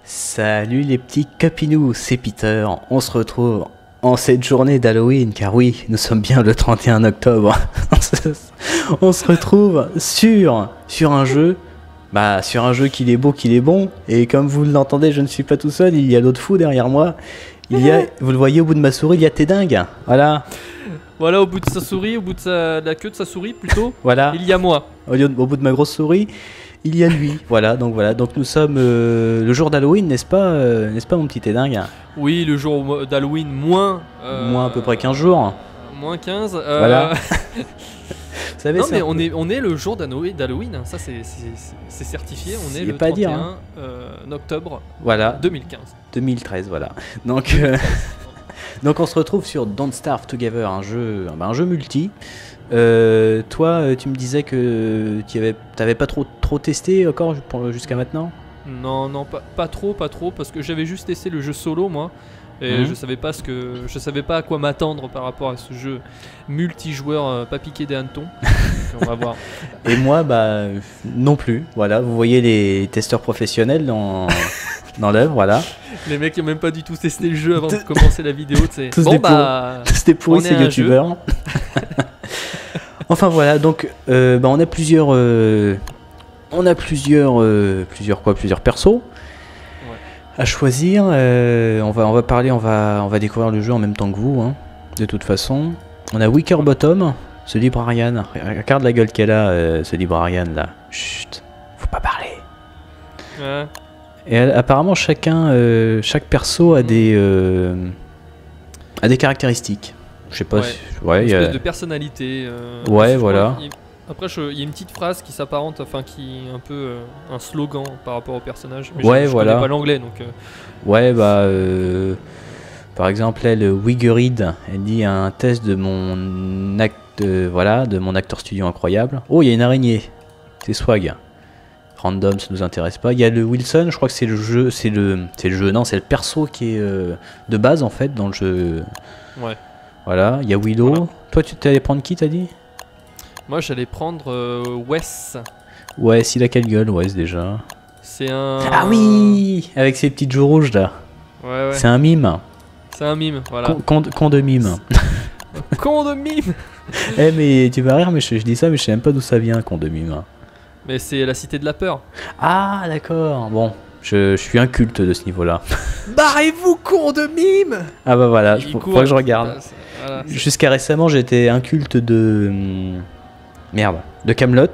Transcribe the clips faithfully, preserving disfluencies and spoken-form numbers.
Salut les petits capinous, c'est Peter. On se retrouve en cette journée d'Halloween, car oui, nous sommes bien le trente et un octobre. On se retrouve sur, sur un jeu, bah sur un jeu qu'il est beau, qu'il est bon. Et comme vous l'entendez, je ne suis pas tout seul, il y a l'autre fou derrière moi. Il y a, vous le voyez au bout de ma souris, il y a Tédingue. Voilà. Voilà, au bout de sa souris, au bout de, sa, de la queue de sa souris plutôt, Voilà. il y a moi. Au, lieu de- au bout de ma grosse souris, il y a lui. Voilà, donc voilà. Donc nous sommes euh, le jour d'Halloween, n'est-ce pas, euh, n'est-ce pas mon petit Tédingue? Oui, le jour d'Halloween, moins... euh, Moins à peu près quinze jours. Moins quinze. euh, Voilà. Vous savez, non c'est mais un on peu- est, on est le jour d'Halloween, d'Halloween, hein, ça c'est c'est- c'est- c'est certifié, on est Y a le pas à trente et un dire, hein. euh, octobre Voilà, deux mille quinze. deux mille treize, voilà. Donc, euh, donc on se retrouve sur Don't Starve Together, un jeu, bah, un jeu multi. Euh, toi, euh, tu me disais que tu avais, t'avais pas trop, trop testé encore pour- jusqu'à maintenant. Non, non, pas, pas trop, pas trop, parce que j'avais juste testé le jeu solo moi, et Mhm. je savais pas ce que, je savais pas à quoi m'attendre par rapport à ce jeu multijoueur euh, pas piqué des hannetons. Donc, on va voir. Et moi, bah non plus. Voilà, vous voyez les testeurs professionnels dans, dans l'œuvre, voilà. Les mecs qui ont même pas du tout testé le jeu avant de commencer la vidéo, tu sais. Tous Bon des bah, C'était pourri On est ces à un youtubeurs. Enfin voilà, donc euh, bah, on a plusieurs, euh, on a plusieurs, euh, plusieurs quoi, plusieurs persos à choisir. Euh, on va, on va parler, on va, on va découvrir le jeu en même temps que vous, hein, de toute façon. On a Wickerbottom, ce librarian. Regarde la gueule qu'elle a, euh, ce librarian là. Chut, faut pas parler. ouais. Et elle- apparemment chacun, euh, chaque perso a des, euh, a des caractéristiques. Je sais pas. Ouais. Si, ouais, Une il y a- espèce de personnalité. euh, Ouais, je crois voilà. qu'il- Après, je- il y a une petite phrase qui s'apparente, enfin qui est un peu euh, un slogan par rapport au personnage. Mais Ouais, je, je voilà. connais pas l'anglais, donc. euh, Ouais, bah, euh, par exemple, elle, Wiggerid, elle dit un test de mon acte, euh, voilà, de mon acteur studio incroyable. Oh, il y a une araignée. C'est swag. Random, ça nous intéresse pas. Il y a le Wilson, je crois que c'est le jeu, c'est le, c'est le jeu, non, c'est le perso qui est euh, de base en fait dans le jeu. Ouais. Voilà, il y a Willow. Voilà. Toi, tu t'allais prendre qui, t'as dit? Moi, j'allais prendre euh, Wes. Ouais, s'il a quelle gueule, Wes déjà. C'est un. Ah oui, avec ses petites joues rouges là. Ouais, ouais. C'est un mime. C'est un mime, voilà. Con, con- con de mime. Con de mime. Eh mais tu vas rire, mais je, je dis ça, mais je sais même pas d'où ça vient, con de mime. Mais c'est la cité de la peur. Ah d'accord, bon, je, je suis inculte de ce niveau-là. Barrez-vous, con de mime. Ah bah voilà, il Il faut, court- faut que je regarde. Ah, c'est- voilà, c'est- Jusqu'à récemment, j'étais inculte de... hum, Merde, de Camelot.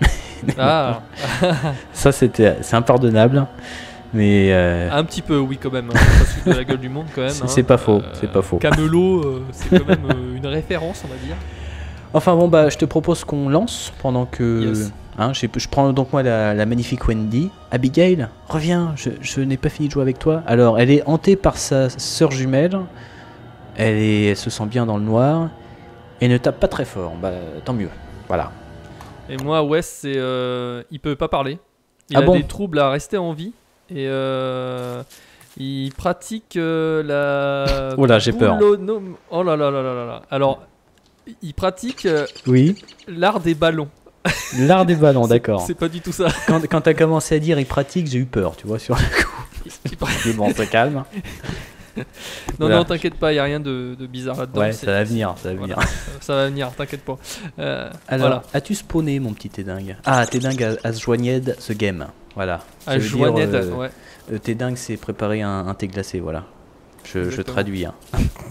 Ah, Ça c'était, c'est impardonnable, mais... euh, un petit peu, oui, quand même. Hein. C'est pas celui de la gueule du monde, quand même. C'est- hein. c'est pas faux, c'est pas faux. Camelot, euh, c'est quand même euh, une référence, on va dire. Enfin bon, bah je te propose qu'on lance pendant que... Yes. Hein, j'ai- je prends donc moi la, la magnifique Wendy. Abigail, reviens, je, je n'ai pas fini de jouer avec toi. Alors, elle est hantée par sa sœur jumelle. Elle, est, elle se sent bien dans le noir. Et ne tape pas très fort. Bah, tant mieux. Voilà. Et moi, Wes, c'est, euh, il peut pas parler. Il Ah a bon des troubles à rester en vie. Et euh, il pratique euh, la. Oh là, j'ai peur. boulonom- Oh là là là là là là. Alors, il pratique euh, Oui. l'art des ballons. L'art des ballons, C'est- d'accord. C'est pas du tout ça. Quand, quand t'as commencé à dire il pratique, j'ai eu peur, tu vois, sur le coup. Il pra- Mais bon, c'est calme. Non, Voilà. non, t'inquiète pas, il y a rien de, de bizarre là-dedans. Ouais, c'est- ça va venir, ça va voilà. venir. Ça va venir, t'inquiète pas. Euh, Alors, voilà. as-tu spawné, mon petit Tédingue? Ah, Tédingue has, has joigned the game. Voilà. Ça Ah, veut dire, Joannette, euh, ouais. Euh, Tédingue s'est préparé un, un thé glacé, voilà. Je, je Exactement. traduis. Hein.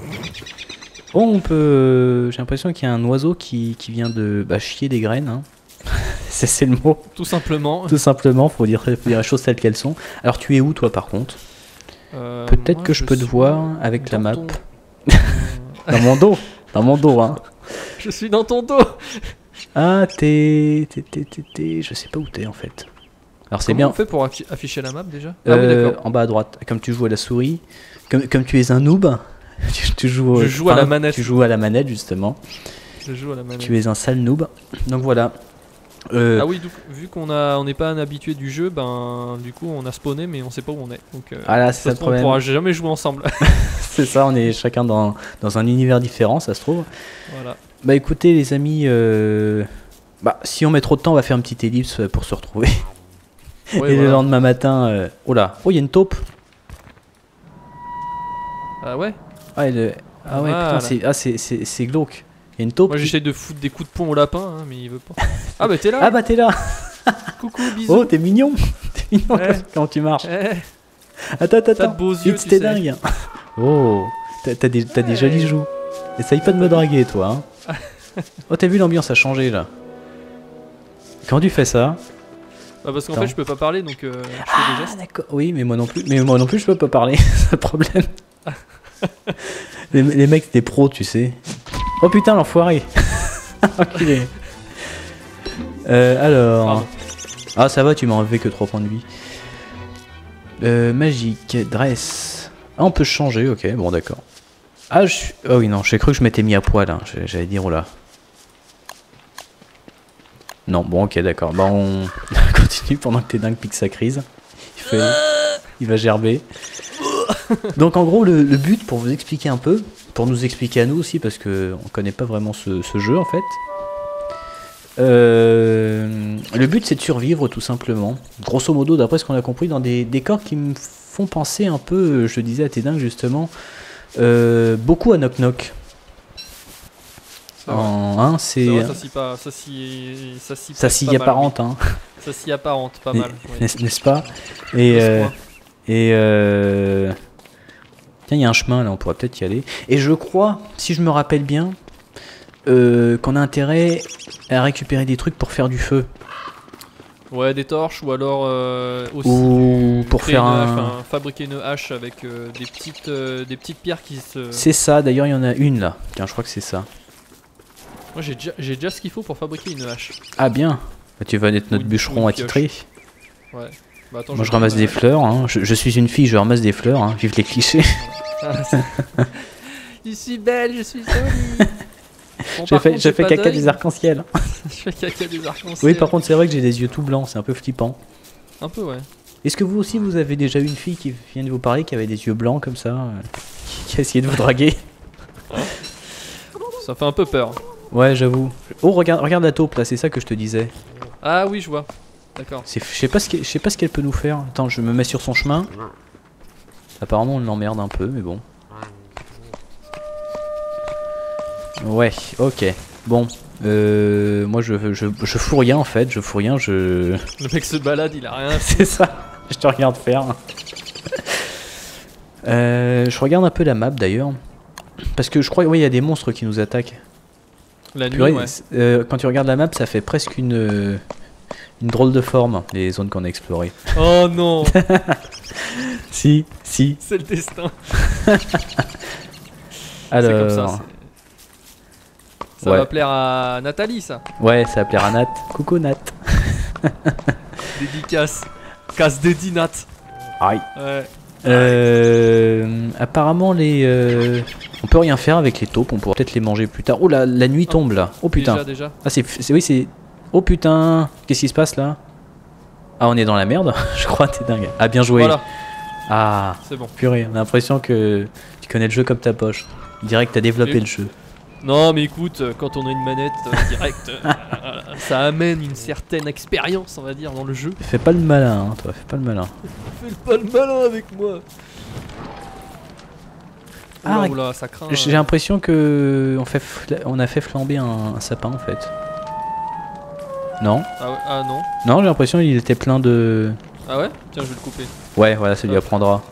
Oh, on peut. euh, J'ai l'impression qu'il y a un oiseau qui, qui vient de bah, chier des graines. Hein. c'est c'est le mot. Tout simplement. Tout simplement, faut dire, faut dire les choses telles qu'elles sont. Alors, tu es où, toi, par contre? Euh, Peut-être moi, que je peux te suis voir avec la dans map. ton- Dans mon dos. Dans mon dos, hein. Je suis dans ton dos. Ah, t'es. t'es- t'es- t'es- t'es- Je sais pas où t'es, en fait. Alors, c'est Comment bien. on fait pour affi- afficher la map déjà? Ah oui, Euh, d'accord. en bas à droite, comme tu joues à la souris, comme, comme tu es un noob, tu, tu joues, Je euh, joue à la manette. Tu joues à la manette justement. Je joue à la manette. Tu es un sale noob. Donc voilà. Euh, Ah oui, donc, vu qu'on a, on n'est pas un habitué du jeu, ben du coup on a spawné mais on sait pas où on est. Donc euh, Ah là, de c'est ça toute le façon, on problème. pourra jamais jouer ensemble. C'est ça, on est chacun dans, dans un univers différent, ça se trouve. Voilà. Bah écoutez les amis, euh, bah si on met trop de temps, on va faire une petite ellipse pour se retrouver. Ouais, Et le voilà. lendemain matin, euh, oh là, oh il y a une taupe. Ah ouais. Ah, elle- ah ouais, Voilà. putain, c'est ah, c'est- c'est- c'est glauque. Il y a une taupe. Moi qui- j'essaie de foutre des coups de poing au lapin, hein, mais il veut pas. Ah bah t'es là. Ah bah t'es là. Coucou, bisous. Oh t'es mignon. T'es mignon Ouais. quand tu marches. Eh, Attends, attends, t'as de attends. beaux yeux, It's tu t'es sais. dingue. Oh, t'as t'as des, t'as des Ouais. jolies joues. Essaye pas de me draguer, toi. Hein. Oh, t'as vu, l'ambiance a changé là. Comment tu fais ça? Bah parce qu'en Attends. fait je peux pas parler donc euh, je fais des Ah, gestes. d'accord. Oui, mais moi non plus. Mais moi non plus, je peux pas parler. C'est le problème. les, les mecs, des pros, tu sais. Oh putain, l'enfoiré. Enculé. Euh, alors. Pardon. Ah, ça va, tu m'as enlevé que trois points de vie. Euh, magique, dress. Ah, on peut changer, ok, bon, d'accord. Ah, je suis. Oh oui, non, j'ai cru que je m'étais mis à poil. Hein. J'ai- J'allais dire, oh là. Non, bon, ok, d'accord. Bah, on continue pendant que t'es dingue, pique sa crise. Il, fait... Il va gerber. Donc, en gros, le, le but, pour vous expliquer un peu, pour nous expliquer à nous aussi, parce que on connaît pas vraiment ce, ce jeu en fait. Euh, le but, c'est de survivre tout simplement. Grosso modo, d'après ce qu'on a compris, dans des décors qui me font penser un peu, je te disais à tes dingues justement, euh, beaucoup à Knock Knock. C'est vrai. En, hein, C'est c'est vrai, ça s'y pas, ça s'y, ça s'y ça prête s'y pas mal, apparente, hein, oui. Ça s'y apparente pas mal. oui. n'est- n'est-ce pas? Et, Plus euh, moi. et euh, tiens, il y a un chemin là, on pourrait peut-être y aller. Et je crois, si je me rappelle bien, euh, qu'on a intérêt à récupérer des trucs pour faire du feu. Ouais, des torches ou alors euh, aussi Ou du- pour créer faire une un- hache, enfin, fabriquer une hache avec euh, des petites euh, des petites pierres qui se. C'est ça, d'ailleurs il y en a une là. Tiens, je crois que c'est ça. Moi j'ai déjà j'ai déjà ce qu'il faut pour fabriquer une hache. Ah bien. Bah, tu vas être notre Ou une- bûcheron ou une attitré. Ouais. Bah, attends, Moi je vais ramasse prendre des ma- fleurs. Hein. Je, je suis une fille, je ramasse des fleurs. Hein. Vive les clichés. Ah, c'est- je suis belle, je suis jolie. Bon, J'ai par fait, contre, j'ai j'ai fait pas caca d'œil. des arcs-en-ciel. Je fais caca des arcs-en-ciel. Oui, par contre c'est vrai que j'ai des yeux tout blancs, c'est un peu flippant. Un peu, ouais. Est-ce que vous aussi vous avez déjà eu une fille qui vient de vous parler qui avait des yeux blancs comme ça, euh, qui a essayé de vous draguer? Ça fait un peu peur. Ouais, j'avoue. Oh, regarde, regarde la taupe là, c'est ça que je te disais. Ah oui, je vois. D'accord. C'est- Je sais pas ce qu'elle- je sais pas ce qu'elle peut nous faire. Attends, je me mets sur son chemin. Apparemment, on l'emmerde un peu, mais bon. Ouais, ok. Bon, euh, moi je, je, je fous rien en fait, je fous rien, je... Le mec se balade, il a rien. C'est ça, je te regarde faire. Euh, je regarde un peu la map d'ailleurs. Parce que je crois qu'il y a des monstres qui nous attaquent. La nuit, Purée, ouais. c'est- euh, quand tu regardes la map, ça fait presque une, euh, une drôle de forme, les zones qu'on a explorées. Oh non, Si, si. c'est le destin. Alors, C'est comme ça. c'est- Ça Ouais. va plaire à Nathalie, ça. ouais, ça va plaire à Nat. Coucou Nat. Dédicace. Casse dédi Nat. Aïe. Ouais. Euh, apparemment les, euh, on peut rien faire avec les taupes, on pourra peut-être les manger plus tard. Oh la, la nuit tombe là. Oh putain. Déjà, déjà. Ah c'est, c'est- oui c'est. Oh putain. Qu'est-ce qui se passe là? Ah on est dans la merde. Je crois t'es dingue. Ah bien joué. Voilà, Ah c'est bon. purée. On a l'impression que tu connais le jeu comme ta poche. On dirait que t'as développé Et- le jeu. Non, mais écoute, euh, quand on a une manette euh, direct, euh, ça amène une certaine expérience, on va dire, dans le jeu. Fais pas le malin, hein, toi. Fais pas le malin. Fais pas le malin avec moi. Ah, Oula, oula, ça craint. J'ai euh. l'impression que on, fait fla- on a fait flamber un, un sapin en fait. Non? Ah, ouais, ah non. Non, j'ai l'impression qu'il était plein de. Ah ouais. Tiens, je vais le couper. Ouais, voilà, ça lui Hop. apprendra.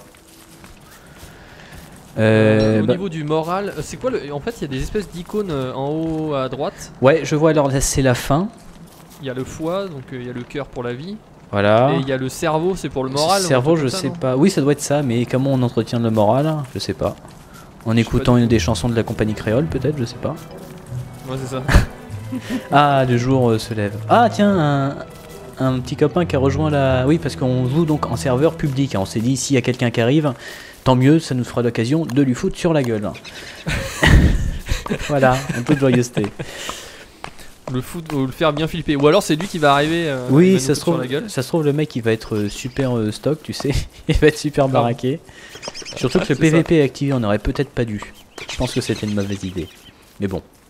Euh, Euh, au bah- niveau du moral, euh, c'est quoi le... En fait, il y a des espèces d'icônes euh, en haut à droite. Ouais, je vois alors là, c'est la fin. Il y a le foie, donc euh, il y a le cœur pour la vie. Voilà. Et il y a le cerveau, c'est pour le moral. ou un Cerveau, truc je comme ça, sais non pas. Oui, ça doit être ça, mais comment on entretient le moral? Je sais pas. En sais écoutant pas du une tout. des chansons de la compagnie créole, peut-être, je sais pas. Ouais, c'est ça. Ah, le jour euh, se lève. Ah, tiens, un, un petit copain qui a rejoint la. Oui, parce qu'on joue donc en serveur public. hein. On s'est dit, s'il y a quelqu'un qui arrive, tant mieux, ça nous fera l'occasion de lui foutre sur la gueule. Voilà, un peu de joyeuseté. Le foot, ou le faire bien flipper. Ou alors c'est lui qui va arriver. euh, il va Oui, nous ça foutre se, sur trouve, la gueule. ça se trouve, le mec il va être euh, super euh, stock, tu sais. Il va être super Grave. baraqué. Surtout que le C'est ça. P V P est activé, on aurait peut-être pas dû. Je pense que c'était une mauvaise idée. Mais bon.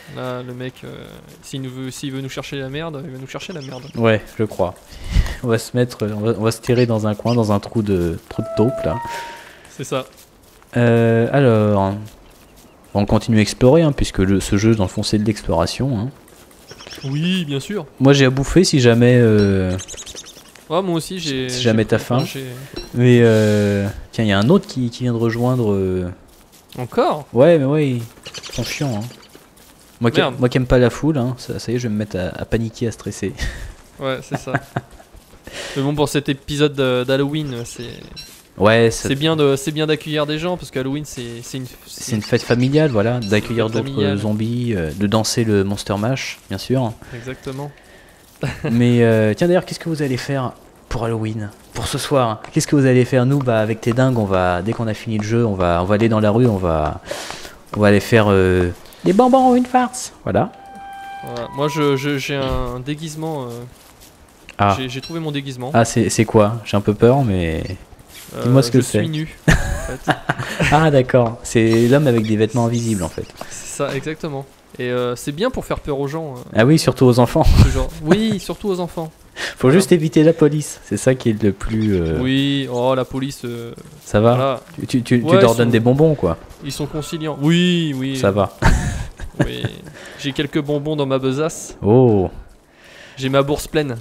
Là, le mec, euh, s'il nous veut, s'il veut nous chercher la merde, il va nous chercher la merde. Ouais, je crois. On va se mettre, on va, on va se tirer dans un coin, dans un trou de trou de taupe là. C'est ça. Euh, alors, on continue à explorer, hein, puisque le, ce jeu dans le fond c'est de l'exploration. Hein. Oui, bien sûr. Moi j'ai à bouffer si jamais. Euh... Ouais, moi aussi j'ai. Si jamais j'ai- t'as faim. enfin, j'ai- Mais euh... tiens, il y a un autre qui, qui vient de rejoindre. euh, Encore. Ouais, mais ouais, ils sont chiants. Hein. Moi, qui, Merde. moi qui aime pas la foule, hein, ça, ça y est, je vais me mettre à, à paniquer, à stresser. Ouais, c'est ça. Mais bon, pour cet épisode de- d'Halloween, c'est Ouais, ça- c'est bien de c'est bien d'accueillir des gens parce qu'Halloween c'est c'est une c'est une fête familiale, voilà, d'accueillir fête d'autres familiale. zombies, euh, de danser le Monster Mash, bien sûr. exactement. Mais euh, tiens, d'ailleurs, qu'est-ce que vous allez faire pour Halloween, pour ce soir? Qu'est-ce que vous allez faire? Nous, bah, avec tes dingues, on va, dès qu'on a fini le jeu, on va, on va aller dans la rue, on va, on va aller faire euh, des bonbons ou une farce, voilà. Voilà. Moi, je je- j'ai un déguisement. euh, Ah, J'ai j'ai trouvé mon déguisement. ah c'est c'est quoi? J'ai un peu peur, mais Euh, dis-moi ce que je c'est. suis nu. en fait. ah d'accord, c'est l'homme avec des vêtements invisibles en fait. C'est ça, exactement. Et euh, c'est bien pour faire peur aux gens. euh, Ah oui, surtout aux enfants. ce genre. Oui, surtout aux enfants. Faut juste éviter la police, c'est ça qui est le plus. euh, Oui, oh la police. euh, Ça va? voilà, Tu, tu, tu, tu Ouais, leur ils donnes sont- des bonbons quoi. ils sont conciliants. Oui, oui. Ça va. Oui. J'ai quelques bonbons dans ma besace. Oh. J'ai ma bourse pleine.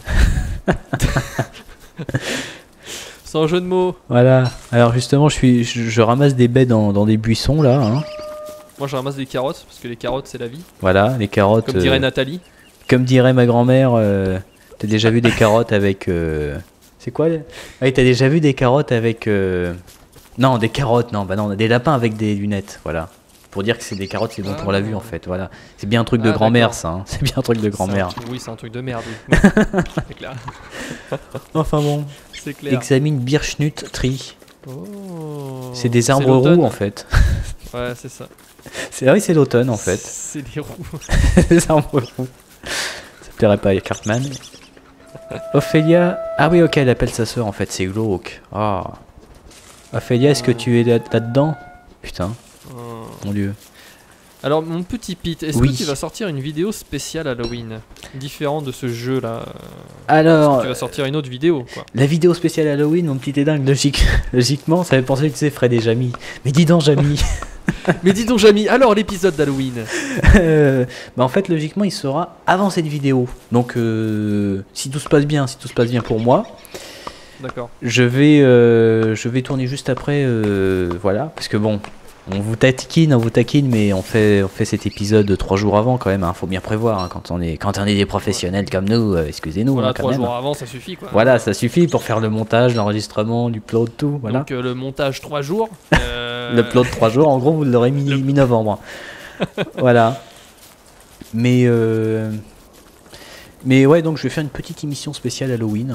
Sans jeu de mots. Voilà. Alors justement, je suis, je, je ramasse des baies dans, dans des buissons là. Hein. Moi, je ramasse des carottes parce que les carottes, c'est la vie. Voilà, les carottes. Comme dirait euh, Nathalie. comme dirait ma grand-mère, euh, t'as déjà vu des carottes avec. euh, C'est quoi les- Ah oui, t'as déjà vu des carottes avec. euh, Non, des carottes, non, bah non, des lapins avec des lunettes, voilà. Pour dire que c'est des carottes, c'est bon pour la vue en fait, voilà. C'est bien un truc de Ah, grand-mère d'accord. ça, hein. C'est bien un truc de C'est un grand-mère. truc- Oui, c'est un truc de merde. Oui. c'est clair. Enfin bon. C'est clair. Examine Birchnut Tree. Oh. C'est des C'est arbres l'automne. roux en fait. Ouais, c'est ça. C'est ah oui, c'est l'automne en fait. C'est les roues. Des arbres roux. Ça plairait pas à Cartman. Ophélia. Ah oui, ok, elle appelle sa sœur en fait, c'est glauque. Ah. Ophélia, est-ce que tu es là- là-dedans? Putain, Oh. mon dieu. Alors, mon petit Pete, est-ce Oui. que tu vas sortir une vidéo spéciale Halloween différente de ce jeu-là? Alors, Tu vas sortir une autre vidéo, quoi. la vidéo spéciale Halloween, mon petit dingue, logique, logiquement, ça fait penser que tu sais Fred et Jamy. Mais dis donc Jamy. Mais dis donc, Jamy, alors l'épisode d'Halloween? Euh, bah en fait, logiquement, il sera avant cette vidéo. Donc, euh, si tout se passe bien, si tout se passe bien pour moi, D'accord. je vais, euh, je vais tourner juste après, euh, voilà, parce que bon, on vous taquine, on vous taquine, mais on fait, on fait cet épisode trois jours avant quand même. Hein, faut bien prévoir hein, quand on est, quand on est des professionnels comme nous. euh, excusez-nous, Voilà, hein, quand trois même. jours avant, ça suffit, quoi. Voilà, ça suffit pour faire le montage, l'enregistrement, l'upload, tout. Voilà. Donc, euh, le montage trois jours. euh, L'upload trois jours, en gros, vous l'aurez mi- Le- mi-novembre. Voilà. Mais, euh, mais ouais, donc je vais faire une petite émission spéciale Halloween.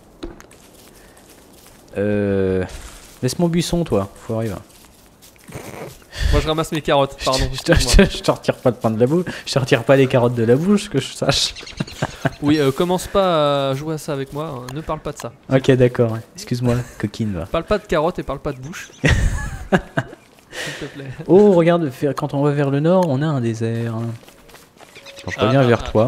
Euh... Laisse mon buisson, toi, faut arriver. Moi, je ramasse mes carottes, pardon. je, te, je excuse-moi. te- je te retire pas le pain de la bouche, je te retire pas les carottes de la bouche, que je sache. Oui, euh, commence pas à jouer à ça avec moi, hein, ne parle pas de ça. Ok, d'accord, ouais. Excuse-moi, coquine, va. Parle pas de carottes et parle pas de bouche. S'il te plaît. Oh, regarde, faire- quand on va vers le nord, on a un désert. Quand je Ah, reviens ah, vers ah. toi.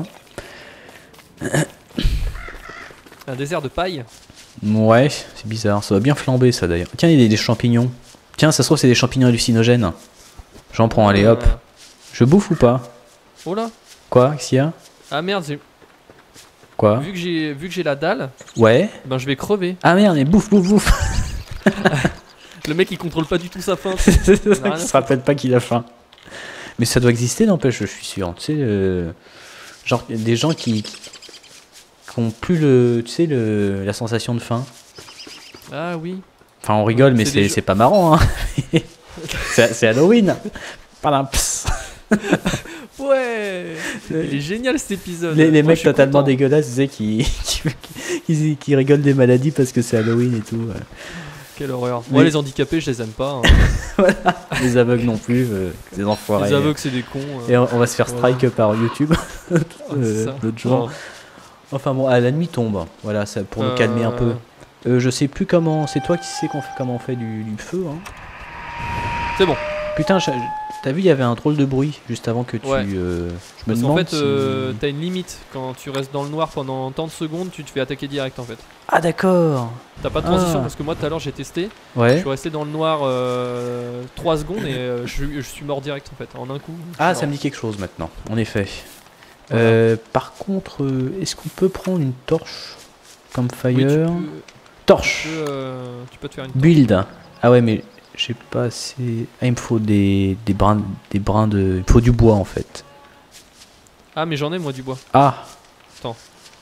Un désert de paille. Ouais, c'est bizarre, ça va bien flamber ça d'ailleurs. Tiens, il y a des, des champignons. Tiens, ça se trouve, c'est des champignons hallucinogènes. J'en prends, allez hop. Euh, Je bouffe ou pas? Oh là. Quoi? Qu'est-ce qu'il y a? Ah merde, j'ai- Quoi? vu que j'ai vu que j'ai la dalle, Ouais? ben je vais crever. Ah merde, mais bouffe, bouffe, bouffe! Le mec il contrôle pas du tout sa faim. C'est ça, rien à il se rappelle pas qu'il a faim. Mais ça doit exister, n'empêche, je suis sûr. Tu sais, euh, genre, y a des gens qui, qui, qui ont plus le, tu sais, le, la sensation de faim. Ah oui. Enfin, on rigole, mais C'est c'est des c'est pas marrant, hein. c'est c'est Halloween. Padam, pss. Ouais. Il est génial cet épisode. Les, les Moi, mecs je suis totalement content. dégueulasses, tu sais, qui, qui, qui, qui rigolent des maladies parce que c'est Halloween et tout. ouais. Quelle horreur. Mais- Moi les handicapés je les aime pas. hein. Les aveugles non plus, euh, des enfoirés. Les aveugles c'est des cons. euh. Et on, on va se faire Voilà. strike par YouTube Oh, c'est euh, ça. l'autre jour. Oh. Enfin bon, ah, la nuit tombe. Voilà, ça, pour nous calmer un peu. Euh, Euh, je sais plus comment. C'est toi qui sais qu'on fait, comment on fait du, du feu. Hein. C'est bon. Putain, je- T'as vu, il y avait un drôle de bruit juste avant que tu... Ouais. Euh, je me Parce qu'en demande fait, si... euh, t'as une limite. Quand tu restes dans le noir pendant tant de secondes, tu te fais attaquer direct en fait. Ah d'accord. T'as pas de transition Ah. parce que moi tout à l'heure j'ai testé. Je Ouais. suis resté dans le noir euh, trois secondes et euh, je, je suis mort direct en fait, en un coup. je suis Ah, mort. ça me dit quelque chose maintenant, en effet. Voilà. Euh, par contre, euh, est-ce qu'on peut prendre une torche comme fire? Oui, tu peux, Torche. tu peux, euh, tu peux te faire une. Build. Ah ouais, mais j'ai pas assez... Ah, il me faut des, des brins, des brins de... Il me faut du bois en fait. Ah, mais j'en ai moi du bois. Ah. Attends.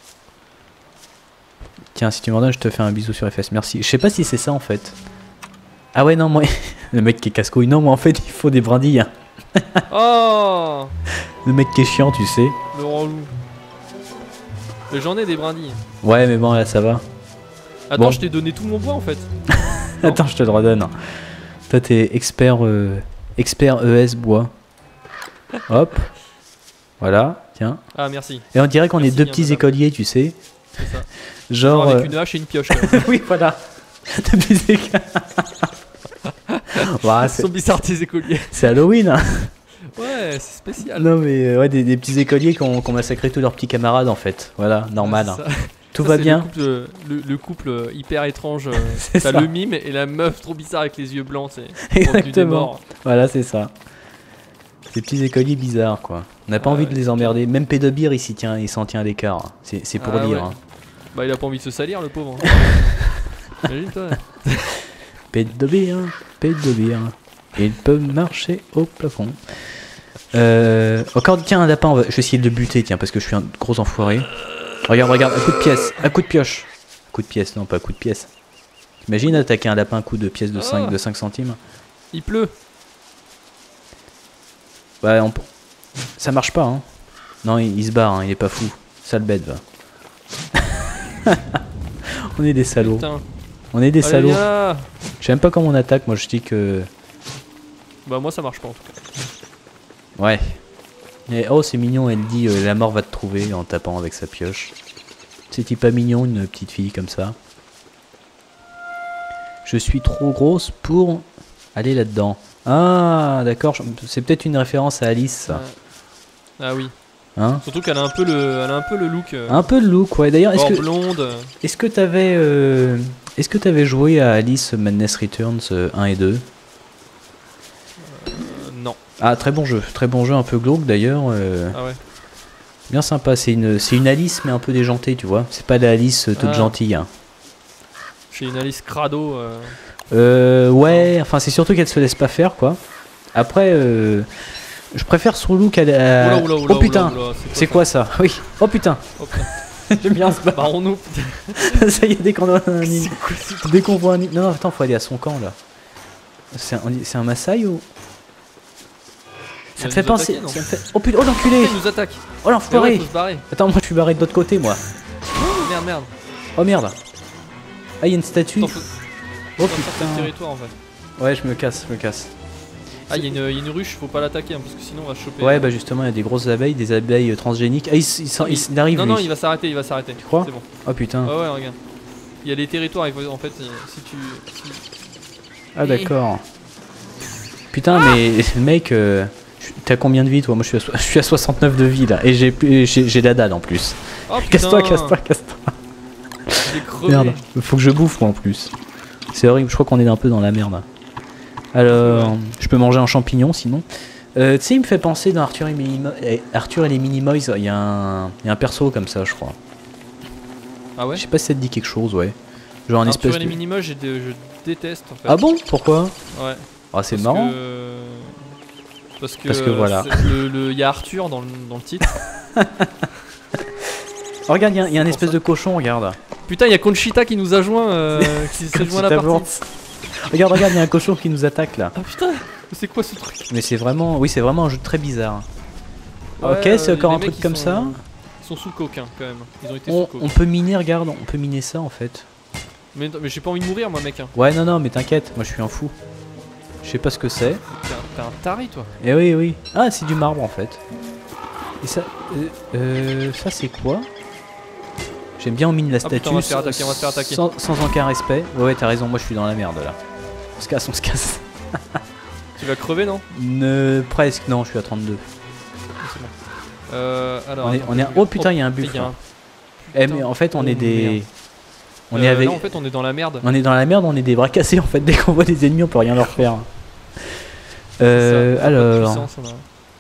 Tiens, si tu m'en donnes, je te fais un bisou sur les fesses. Merci. Je sais pas si c'est ça en fait. Ah ouais, non, moi... Le mec qui est casse-couille. Non, moi en fait, il faut des brindilles. Oh, Le mec qui est chiant, tu sais. le relou. Mais j'en ai des brindilles. Ouais, mais bon, là, ça va. Attends, Bon. je t'ai donné tout mon bois en fait. Non. Attends, je te le redonne. Toi, t'es expert, euh, expert E S bois. Hop. Voilà, tiens. Ah, merci. Et on dirait qu'on est Merci deux bien, petits madame. écoliers, tu sais. C'est ça. Genre. Genre avec euh, une hache et une pioche. Quoi. oui, voilà. Deux petits éco- Ouah, Ils c'est sont bizarres tes écoliers. c'est Halloween. Hein. Ouais, c'est spécial. Non, mais euh, ouais, des, des petits écoliers qui ont, qui ont massacré tous leurs petits camarades en fait. Voilà, normal. Ouais, c'est hein. ça. Tout Ça, va c'est bien. Le couple, euh, le, le couple euh, hyper étrange. euh, C'est T'as ça. le mime et la meuf trop bizarre avec les yeux blancs. C'est Exactement. Voilà, c'est ça. Des petits écoliers bizarres, quoi. On n'a pas Ah envie ouais, de les emmerder. Même Pédobir, il s'y tient, il s'en tient à l'écart. C'est c'est pour Ah dire. ouais. hein. Bah, il a pas envie de se salir, le pauvre. hein. Imagine toi. Pédobir, Pédobir. Il peut marcher au plafond. Euh, encore, tiens, un lapin. on va- Je vais essayer de le buter, tiens, parce que je suis un gros enfoiré. Regarde, regarde, un coup de pièce, un coup de pioche. Coup de pièce, non, pas coup de pièce. T'imagines attaquer un lapin, coup de pièce de cinq, Ah. de cinq centimes. Il pleut. Ouais, on... ça marche pas, hein. Non, il, il se barre, hein, il est pas fou. Sale bête, va. On est des salauds. Putain. On est des Allez, salauds. viens là. Je sais même pas comment on attaque, moi je dis que... Bah, moi ça marche pas en tout cas. Ouais. Et, oh, c'est mignon, elle dit euh, la mort va te trouver en tapant avec sa pioche. C'est-il pas mignon, une petite fille comme ça? Je suis trop grosse pour aller là-dedans. Ah, d'accord, je- c'est peut-être une référence à Alice, ça. Ouais. Ah oui. Hein? Surtout qu'elle a un peu le, elle a un peu le look. Euh, Un peu le look, ouais. D'ailleurs, est-ce or que... blonde. euh, Est-ce que t'avais euh, est-ce que t'avais joué à Alice Madness Returns euh, un et deux? euh, non. Ah, très bon jeu, très bon jeu, un peu glauque d'ailleurs. euh, Ah ouais. bien sympa, c'est une, c'est une Alice mais un peu déjantée, tu vois. C'est pas la Alice euh, toute Ah. gentille. Hein. J'ai une Alice crado. euh, Euh, ouais, enfin c'est surtout qu'elle se laisse pas faire quoi. Après, euh, je préfère son look à la... Oula, oula, oula, oh putain, oula, oula, c'est quoi ça? Oui, oh putain, Oh, putain. j'aime bien ce bar. Barrons-nous. Ça y est, dès qu'on voit un C'est quoi ce- dès qu'on voit un... Non, non, attends, faut aller à son camp là. C'est un, c'est un Maasai ou... Ça Il me va fait nous penser... attaquer, non ça me fait... Oh putain, oh l'enculé. Il nous attaque. Oh Mais ouais, l'enfoiré. faut se barrer. Attends, moi je suis barré de l'autre côté moi. Oh, merde, merde. Oh merde. Ah, il y a une statue. Attends, faut- Oh faut sortir le putain. territoire en fait. Ouais, je me casse, je me casse. Ah, il y, a une- il y a une ruche, faut pas l'attaquer hein, parce que sinon on va se choper. Ouais, bah justement, il y a des grosses abeilles, des abeilles euh, transgéniques. Ah, il, s- il, s- il s- il arrive Non, lui. non, il va s'arrêter, il va s'arrêter. Tu crois C'est bon. Oh putain. Ouais, ouais, regarde. Il y a des territoires, il faut, en fait, euh, si tu. si- Ah d'accord. Putain, mais mec, euh, je- t'as combien de vie toi? Moi je suis, à, so- je suis à soixante-neuf de vie là. Et j'ai plus- j'ai j'ai la dalle en plus. Oh putain. Casse-toi, casse-toi, casse-toi. J'ai crevé. Merde. Faut que je bouffe moi en plus. C'est horrible, je crois qu'on est un peu dans la merde. Alors, Ouais. je peux manger un champignon sinon. Euh, tu sais, il me fait penser dans Arthur et, Minimo- eh, Arthur et les Minimoys, il y, a un- il y a un perso comme ça, je crois. Ah ouais. Je sais pas si ça te dit quelque chose, ouais. Genre un Arthur espèce et les de... Minimoys, j'ai des- je déteste en fait. Ah bon? Pourquoi? Ouais. Ah, c'est Parce marrant. que- Parce que. Parce que voilà. c'est- le- le- Il y a Arthur dans le, dans le titre. Oh, regarde, il y a, il y a un c'est espèce pour de cochon, regarde. Putain, il y a Conchita qui nous a joint, euh, qui s'est Comme joint à si la t'avais partie. honte. Regarde, regarde, il y a un cochon qui nous attaque là. Ah putain, c'est quoi ce truc? Mais c'est vraiment, oui, c'est vraiment un jeu très bizarre. Ouais, Ok, c'est euh, encore les un mecs, truc ils comme sont- ça. Ils sont sous coke hein, quand même. Ils ont été On, sous coke. on peut miner, regarde, on peut miner ça en fait. Mais, mais j'ai pas envie de mourir moi mec. Hein. Ouais, non, non, mais t'inquiète, moi je suis un fou. Je sais pas ce que c'est. T'es un, t'es un taré toi. Eh oui, oui. Ah, c'est du marbre en fait. Et ça, euh, euh, ça c'est quoi? J'aime bien on mine la Ah, statue putain, on va se faire attaquer, on va se faire attaquer. Sans, sans aucun respect. Ouais, ouais, t'as raison, moi je suis dans la merde là. On se casse, on se casse. Tu Tu vas crever, non? Ne... Presque, non, je suis à trente-deux. C'est bon. Euh, alors, On est, attends, on est... Oh putain, il y a un il y buffle. a un- Eh, mais en fait, on Oh, est des. merde. On Euh, est avec. Là, en fait, on est dans la merde. On est dans la merde, on est des bras cassés en fait. Dès qu'on voit des ennemis, on peut rien leur faire. Euh, Ça, ça a pas de alors. puissance, on a-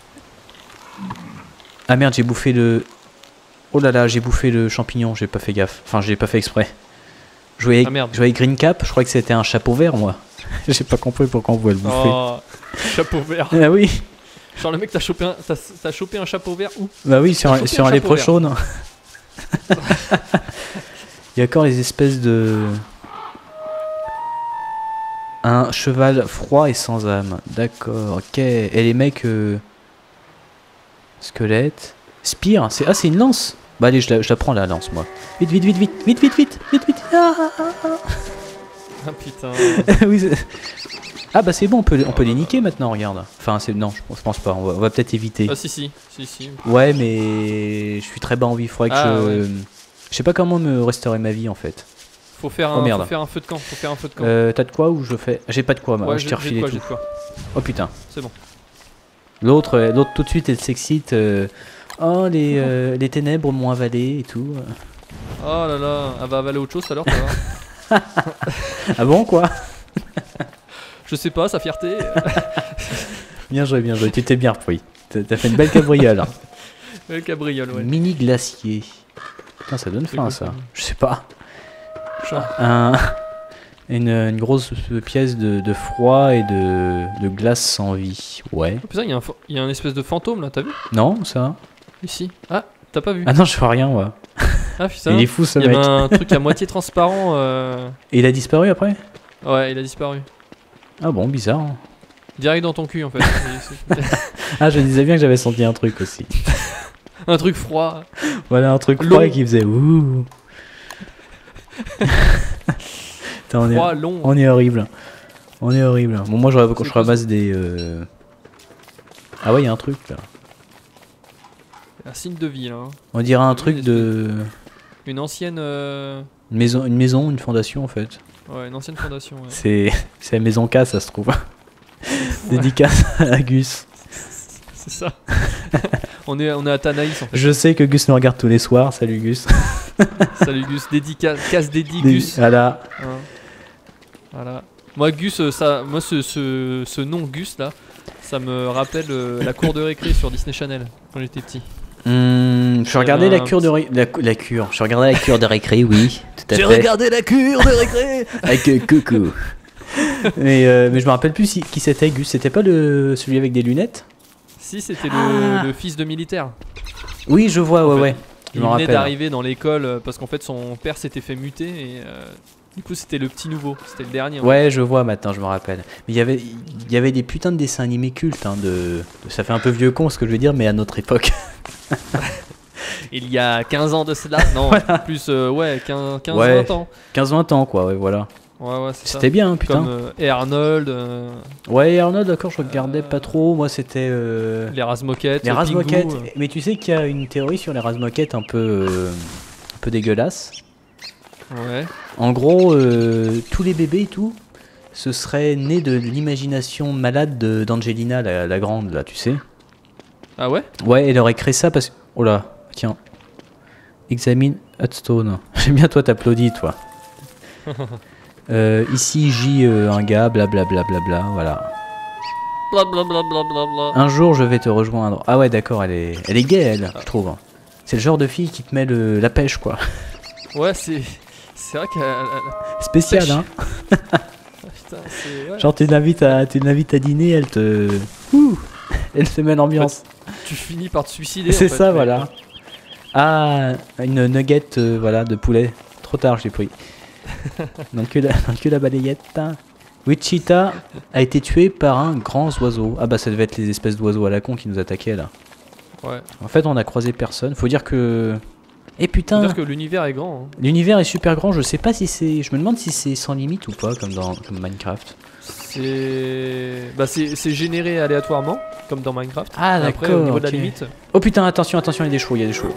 Ah merde, j'ai bouffé le. Oh là là, j'ai bouffé le champignon, j'ai pas fait gaffe. Enfin, j'ai pas fait exprès. Je voyais, Ah, merde. je voyais Green Cap, je croyais que c'était un chapeau vert, moi. J'ai pas compris pourquoi on pouvait le bouffer. Oh, chapeau vert. Ah oui, Genre le mec t'as chopé un, t'as, t'as chopé un chapeau vert où? bah oui, sur, T'as un, chopé sur un un chapeau léprechaune. Il y a encore les espèces de. Un cheval froid et sans âme. D'accord, ok. Et les mecs. Euh... Squelette. Spire, c'est. Ah, c'est une lance. Bah allez, je la, je la prends la lance, moi. Vite, vite, vite, vite, vite, vite, vite, vite, vite. Ah, ah, ah. Ah putain. Oui, c'est- ah bah c'est bon, on peut, on peut les niquer maintenant, regarde. Enfin, c'est non, je pense, je pense pas, on va, on va peut-être éviter. Ah si si, si si. Ouais, mais je suis très bas en vie, faudrait que Ah, je... ouais. Je sais pas comment me restaurer ma vie en fait. Faut faire Oh, un, merde. faut faire un feu de camp, faut faire un feu de camp. Euh, T'as de quoi ou je fais... J'ai pas de quoi, moi, ouais, je j'ai, t'ai j'ai de refilé quoi, tout. j'ai de quoi. Oh putain. C'est bon. L'autre, euh, l'autre tout de suite, elle s'excite. euh, Oh, les, euh, les ténèbres m'ont avalé et tout. Oh là là, elle va avaler autre chose tout à l'heure, ça va. Ah bon, quoi? Je sais pas, sa fierté. Bien joué, bien joué, tu t'es bien repris. T'as t'as fait une belle cabriole. Hein. Le cabriole, ouais. Mini glacier. Putain, ça donne C'est faim quoi, ça. ça Je sais pas. Genre, Un, une, une grosse pièce de, de froid et de, de glace sans vie. Ouais. oh, putain, il y a un, fa- il y a un espèce de fantôme là, t'as vu? Non, ça? Ici. Ah, t'as pas vu? Ah non, je vois rien, moi. Ah putain. Il est fou ce Il y mec. avait un truc à moitié transparent. euh, Et il a disparu après? Ouais, il a disparu. Ah bon, bizarre. Hein. Direct dans ton cul en fait. Et c'est- Ah, je disais bien que j'avais senti un truc aussi. un truc froid. Voilà, un truc Long. froid qui faisait ouh. Putain, on, est, Froid, long. on est horrible. On est horrible. Bon, moi, je, ra- C'est je quoi, ramasse des. euh, Ah ouais, il y a un truc là. Un signe de vie là. hein. On dirait un Oui, truc une de. Une ancienne. euh, Une maison, une maison, une fondation en fait. Ouais, une ancienne fondation. ouais. C'est c'est la maison K, ça se trouve. Dédicace à Gus. C'est ça. on, est, on est à Tanaïs en fait. Je sais que Gus nous regarde tous les soirs. Salut Gus. Salut Gus. Dédicace, casse dédi Des- Gus. Voilà. Hein. Voilà. Moi, Gus, euh, ça, moi ce, ce, ce nom Gus là, ça me rappelle euh, la cour de récré sur Disney Channel quand j'étais petit. Hum, je regardais avait la un cure de ré- la, cou- la cure. Je regardais la cure de récré, oui, tout à J'ai fait. regardé la cure de récré. Avec euh, coucou. mais, euh, mais je me rappelle plus si- qui c'était Gus. C'était pas le celui avec des lunettes? Si, c'était Ah. le, le fils de militaire. Oui, je vois, ouais, fait, ouais. Je Il me venait rappelle. d'arriver dans l'école euh, parce qu'en fait son père s'était fait muter et euh, du coup c'était le petit nouveau, c'était le dernier. en Ouais, je vois maintenant, je me rappelle. Mais il y avait, il y avait des putains de dessins animés cultes. Hein, de... Ça fait un peu vieux con ce que je veux dire, mais à notre époque. fait. Il y a quinze ans de cela. Non, plus euh, ouais, quinze, quinze Ouais. vingt ans. quinze vingt ans, quoi, ouais, voilà. Ouais, ouais, c'est ça. C'était bien, hein, putain. Comme euh, et Arnold, euh, Ouais, Arnold, d'accord, je regardais Euh, pas trop. Moi, c'était. euh, les Razmoquettes, Les Pingu, Razmoquettes. euh. Mais tu sais qu'il y a une théorie sur les Razmoquettes un peu, euh, un peu dégueulasse. Ouais. En gros, euh, tous les bébés et tout, ce serait né de l'imagination malade de- d'Angelina, la, la grande, là, tu sais. Ah ouais. Ouais, elle aurait créé ça parce que. Oh là, tiens. Examine Hearthstone. J'aime bien, toi, t'applaudis, toi. Euh, ici, J, euh, un gars, blablabla, bla, bla, bla, voilà. Blablabla. Un jour, je vais te rejoindre. Ah ouais, d'accord, elle est, elle est gay, elle, je trouve. C'est le genre de fille qui te met le- la pêche, quoi. Ouais, c'est c'est vrai qu'elle. elle- Spécial, Pêche. hein. ah, putain, c'est ouais. Genre, tu l'invites à, tu l'invites à dîner, elle te. Ouh, elle te met l'ambiance. Tu finis par te suicider. C'est en fait, ça, mais- voilà. Ah, une nugget, euh, voilà, de poulet. Trop tard, j'ai pris. Dans le cul, la, dans le cul, la balayette. Wichita a été tué par un grand oiseau. Ah bah ça devait être les espèces d'oiseaux à la con qui nous attaquaient là. Ouais. En fait, on a croisé personne. Faut dire que. Eh Faut putain, dire que l'univers est grand. hein. l'univers est super grand. Je sais pas si c'est. Je me demande si c'est sans limite ou pas, comme dans comme Minecraft. C'est. Bah, c'est c'est généré aléatoirement, comme dans Minecraft. Ah Et après, au d'accord. niveau de la ok. limite, Oh putain, attention, attention, il y a des chevaux, il y a des chevaux.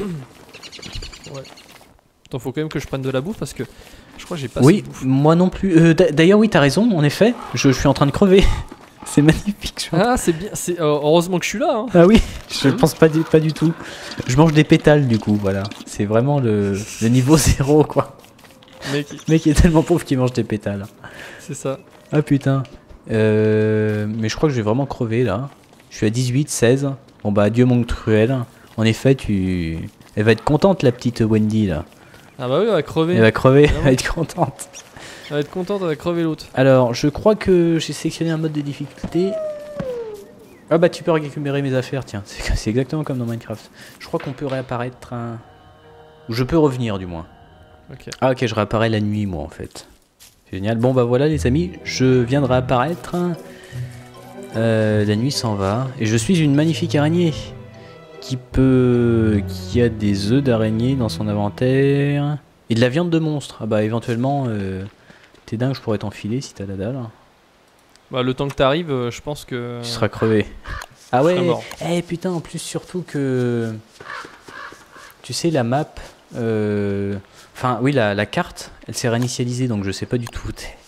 attends, faut quand même que je prenne de la bouffe parce que je crois que j'ai pas Oui, assez de bouffe. moi non plus. Euh, d'a- D'ailleurs, oui, t'as raison. En effet, je, je suis en train de crever. C'est magnifique. Je... Ah, c'est bien. C'est euh, heureusement que je suis là. Hein. Ah oui, je pense pas du, pas du tout. Je mange des pétales du coup, voilà. C'est vraiment le, le niveau zéro quoi. Mec, Le mec est tellement pauvre qu'il mange des pétales. c'est ça. Ah putain. Euh, mais je crois que je vais vraiment crever là. Je suis à dix-huit, seize. Bon bah adieu mon cruel. En effet, tu... Elle va être contente la petite Wendy là. Ah bah oui, elle va crever. Elle va crever, elle Évidemment. va être contente. Elle va être contente, elle va crever l'autre. Alors, je crois que j'ai sélectionné un mode de difficulté. Ah bah tu peux récupérer mes affaires, tiens. C'est c'est exactement comme dans Minecraft. Je crois qu'on peut réapparaître un... Ou je peux revenir du moins. Ok. Ah ok, je réapparais la nuit moi en fait. Génial. Bon bah voilà les amis, je viens de réapparaître. Euh, la nuit s'en va. Et je suis une magnifique araignée. Qui peut... Qui a des œufs d'araignée dans son inventaire. Et de la viande de monstre. Ah bah éventuellement... Euh... T'es dingue, je pourrais t'enfiler si t'as la dalle. Bah, le temps que t'arrives, euh, je pense que. Tu seras crevé. Ah je serai ouais. mort. Eh putain, en plus surtout que... Tu sais la map... euh, Enfin oui, la, la carte, elle s'est réinitialisée donc je sais pas du tout.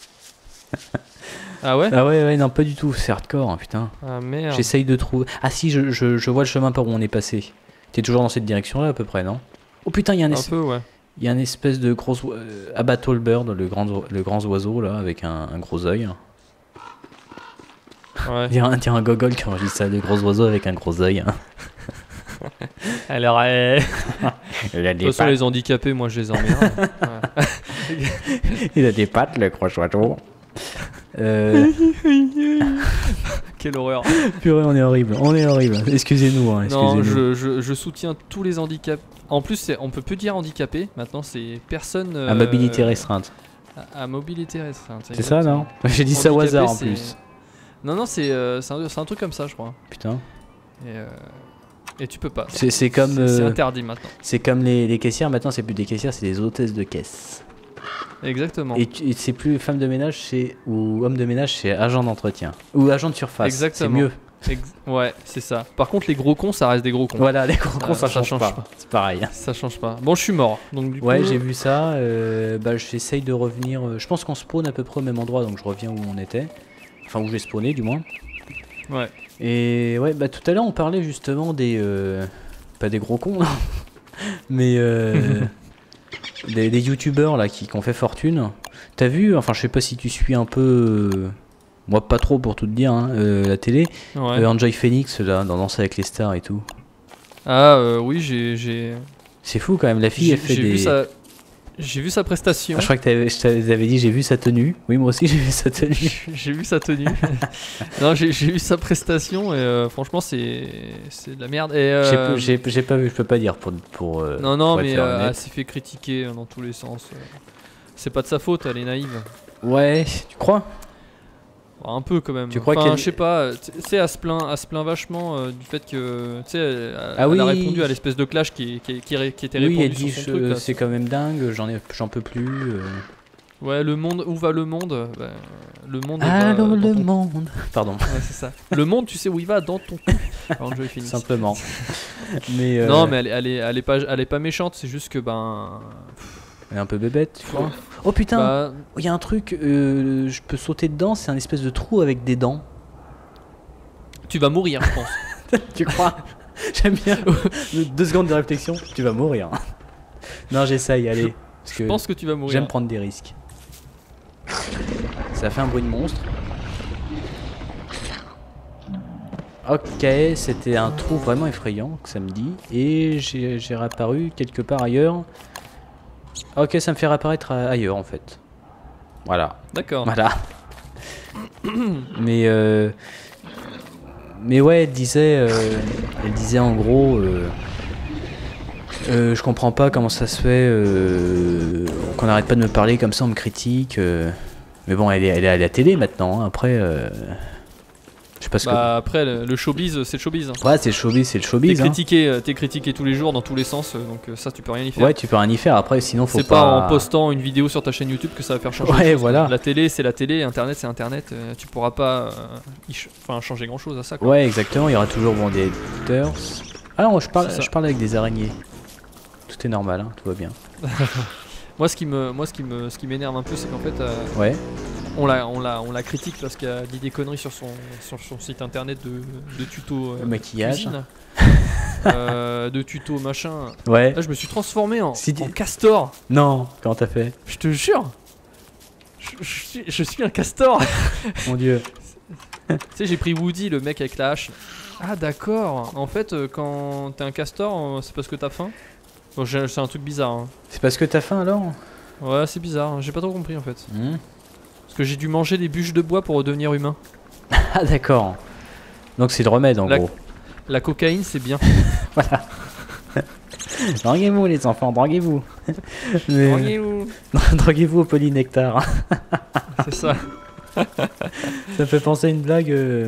Ah ouais. Ah ouais, ouais, non pas du tout, c'est hardcore, hein, putain. Ah merde. J'essaye de trouver... Ah si, je, je, je vois le chemin par où on est passé. T'es toujours dans cette direction là à peu près, non? Oh putain, il y a un... Un es- peu, ouais. Il y a un espèce de gros oi- euh, Abattoir Bird, le grand, o- le grand oiseau là, avec un, un gros œil. Ouais. Il y a un, il y a un gogol qui enregistre ça, le gros oiseau avec un gros œil. Alors, euh, Il a de des toute façon, pattes, les handicapés, moi je les emmerde. Ouais. il a des pattes le gros oiseau. Euh, Quelle horreur. purée, on est horrible, on est horrible. Excusez-nous, hein, Non, excusez-nous. je, je, je soutiens tous les handicaps. En plus, c'est- on peut plus dire handicapé. Maintenant, c'est personne. À euh, mobilité restreinte. À, à mobilité restreinte. C'est ça, non? exactement. J'ai dit ça au Handicapé, hasard en c'est- plus. Non, non, c'est euh, c'est un, c'est un truc comme ça, je crois. Putain. Et, euh, et tu peux pas. C'est c'est comme, C'est c'est euh, interdit maintenant. c'est comme les, les caissières, maintenant c'est plus des caissières, c'est des hôtesses de caisse. Exactement. Et, tu- et c'est plus femme de ménage, c'est ou homme de ménage, c'est agent d'entretien. Ou agent de surface. Exactement. C'est mieux. Ex- ouais, c'est ça. Par contre, les gros cons, ça reste des gros cons. Voilà, les gros cons, Ça- ça, ça change, change pas. pas. C'est pareil. Ça change pas. Bon, je suis mort. Donc, du Ouais, coup, j'ai vu ça. Euh, bah, j'essaye de revenir. euh, Je pense qu'on spawn à peu près au même endroit, donc je reviens où on était. Enfin, où j'ai spawné, du moins. Ouais. Et ouais, bah tout à l'heure, on parlait justement des. euh, Pas des gros cons, non. Mais. euh, des, des youtubeurs là qui, qui ont fait fortune. T'as vu, enfin, je sais pas si tu suis un peu. euh, Moi, pas trop pour tout te dire, hein, euh, la télé. Ouais. Euh, Enjoy Phoenix, là, dans Danse avec les stars et tout. Ah, euh, oui, j'ai. J'ai C'est fou quand même, la fille, j'ai- elle fait j'ai des. vu sa. J'ai vu sa prestation. Ah, je crois que t'avais- je t'avais dit, j'ai vu sa tenue. Oui, moi aussi, j'ai vu sa tenue. J'ai vu sa tenue. non, j'ai j'ai vu sa prestation et euh, franchement, c'est c'est de la merde. Et, J'ai euh, peu- J'ai j'ai pas vu, je peux pas dire pour. pour euh, non, non, pour être mais faire euh, honnête. elle s'est fait critiquer euh, dans tous les sens. euh. C'est pas de sa faute, elle est naïve. Ouais, tu crois? Un peu quand même. Tu crois enfin, qu'elle- je sais pas, tu sais, elle se plaint, elle se plaint vachement euh, du fait que, tu sais, elle, Ah elle oui. a répondu à l'espèce de clash qui, qui, qui, ré- qui était Oui, répondu elle dit sur son je- truc. là. c'est quand même dingue, j'en ai, j'en peux plus. euh. Ouais, le monde, où va le monde Bah, le monde va Allô dans le ton- monde. Pardon, Ouais, c'est ça. Le monde, tu sais où il va dans ton cul. Alors, Enjoy Phoenix. simplement. Mais euh, Non, mais elle, est- elle est, elle est pas, elle est pas méchante. C'est juste que ben, elle est un peu bébête, tu vois. Oh putain, bah, il y a un truc, euh, je peux sauter dedans, c'est un espèce de trou avec des dents. tu vas mourir, je pense. Tu crois? J'aime bien. Deux secondes de réflexion, tu vas mourir. Non, j'essaye, allez. Parce Je que pense que tu vas mourir. j'aime prendre des risques. Ça fait un bruit de monstre. Ok, c'était un trou vraiment effrayant que ça me dit. Et j'ai j'ai réapparu quelque part ailleurs. Ok, ça me fait réapparaître a- ailleurs en fait. Voilà. D'accord. Voilà. Mais euh, mais ouais, elle disait, euh, elle disait en gros, euh, euh, je comprends pas comment ça se fait euh, qu'on n'arrête pas de me parler comme ça, on me critique. euh. Mais bon, elle est, elle est à la télé maintenant. hein, Après, euh, je sais pas ce Bah après, le, le showbiz, c'est le showbiz. hein. que. Ouais, c'est le showbiz, c'est le T'es showbiz. hein. critiqué, euh, t'es critiqué tous les jours dans tous les sens, euh, donc euh, ça tu peux rien y faire. Ouais, tu peux rien y faire. Après, sinon, faut C'est pas. pas en postant une vidéo sur ta chaîne YouTube que ça va faire changer. Ouais, les choses, voilà. quoi. La télé, c'est la télé, Internet, c'est Internet. euh, tu pourras pas, euh, y ch- enfin, changer grand chose à ça. Quoi. Ouais, exactement. Il y aura toujours bon, des haters. Ah non, je parle, C'est ça. je parle avec des araignées. Tout est normal, hein, tout va bien. Moi, ce qui me, moi, ce qui me, ce qui m'énerve un peu, c'est qu'en fait, euh, Ouais. On la, on la, on la critique parce qu'elle dit des conneries sur son, sur son site internet de, de tutos euh, Le maquillage. cuisine, euh, de tutos machin. Ouais. Là, je me suis transformé en, Si en castor. Non, comment t'as fait? Je te jure. Je, je suis, je suis un castor. Mon dieu. Tu sais, j'ai pris Woody, le mec avec la hache. Ah d'accord. En fait, euh, quand t'es un castor, euh, c'est parce que t'as faim. Bon, j'ai- c'est un truc bizarre. Hein. C'est parce que t'as faim alors? Ouais, c'est bizarre. J'ai pas trop compris en fait. Hmm. Parce que j'ai dû manger des bûches de bois pour redevenir humain. Ah d'accord. Donc c'est le remède en La- gros. La cocaïne, c'est bien. Droguez-vous les enfants, droguez-vous. Mais- Droguez-vous. Droguez-vous au polynectar. C'est ça. Ça me fait penser à une blague. Euh...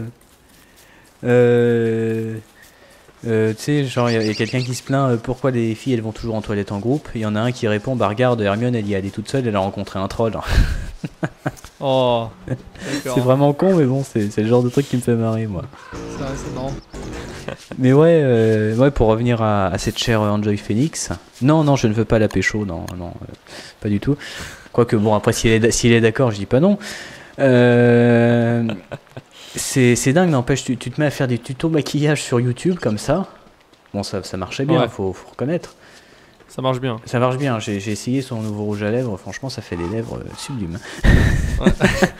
Euh... euh, tu sais, genre, il y a, y a quelqu'un qui se plaint euh, pourquoi les filles elles vont toujours en toilette en groupe. Il y en a un qui répond bah regarde, Hermione elle y allait toute seule, elle a rencontré un troll. Oh. C'est D'accord. vraiment con, mais bon, c'est c'est le genre de truc qui me fait marrer, moi. C'est vrai, c'est marrant. Mais ouais, euh, ouais pour revenir à, à cette chère Enjoy Phoenix. Non, non, je ne veux pas la pécho, non, non, euh, pas du tout. Quoique, bon, après, s'il est, s'il est d'accord, je dis pas non. Euh, c'est c'est dingue, n'empêche, tu, tu te mets à faire des tutos maquillage sur YouTube comme ça. Bon, ça, ça marchait bien, Ouais. faut, faut reconnaître. Ça marche bien. Ça marche bien, j'ai j'ai essayé son nouveau rouge à lèvres, franchement, ça fait des lèvres euh, sublimes. Ouais.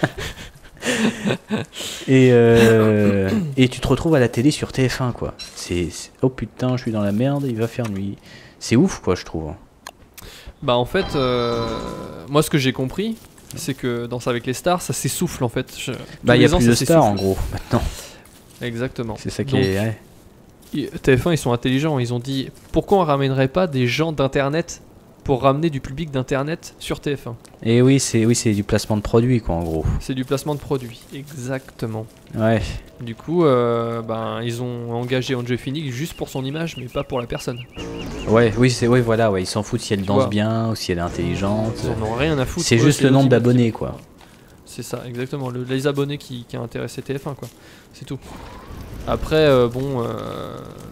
Et, euh, et tu te retrouves à la télé sur T F un, quoi. C'est c'est- oh putain, je suis dans la merde, il va faire nuit. C'est ouf, quoi, je trouve. Bah en fait, euh, moi ce que j'ai compris, c'est que Danse avec les stars, ça s'essouffle en fait. Je- Bah, tous il y a les ans, plus de ça stars, s'essouffle. en gros, maintenant. Exactement. C'est ça qui Donc, est... ouais. i- T F un, ils sont intelligents. Ils ont dit pourquoi on ramènerait pas des gens d'internet pour ramener du public d'internet sur T F un. Et oui, c'est oui, c'est du placement de produit, quoi, en gros. C'est du placement de produit. Exactement. Ouais. Du coup, euh, ben ils ont engagé Enjoy Phoenix juste pour son image, mais pas pour la personne. Ouais, oui, c'est ouais, voilà, ouais, ils s'en foutent si elle Tu danse vois. bien ou si elle est intelligente. Ils en ont rien à foutre. C'est Eux, juste le nombre l'audimat- d'abonnés, quoi. C'est ça, exactement. Le, les abonnés qui, qui a intéressé T F un, quoi. C'est tout. Après, euh, bon, euh,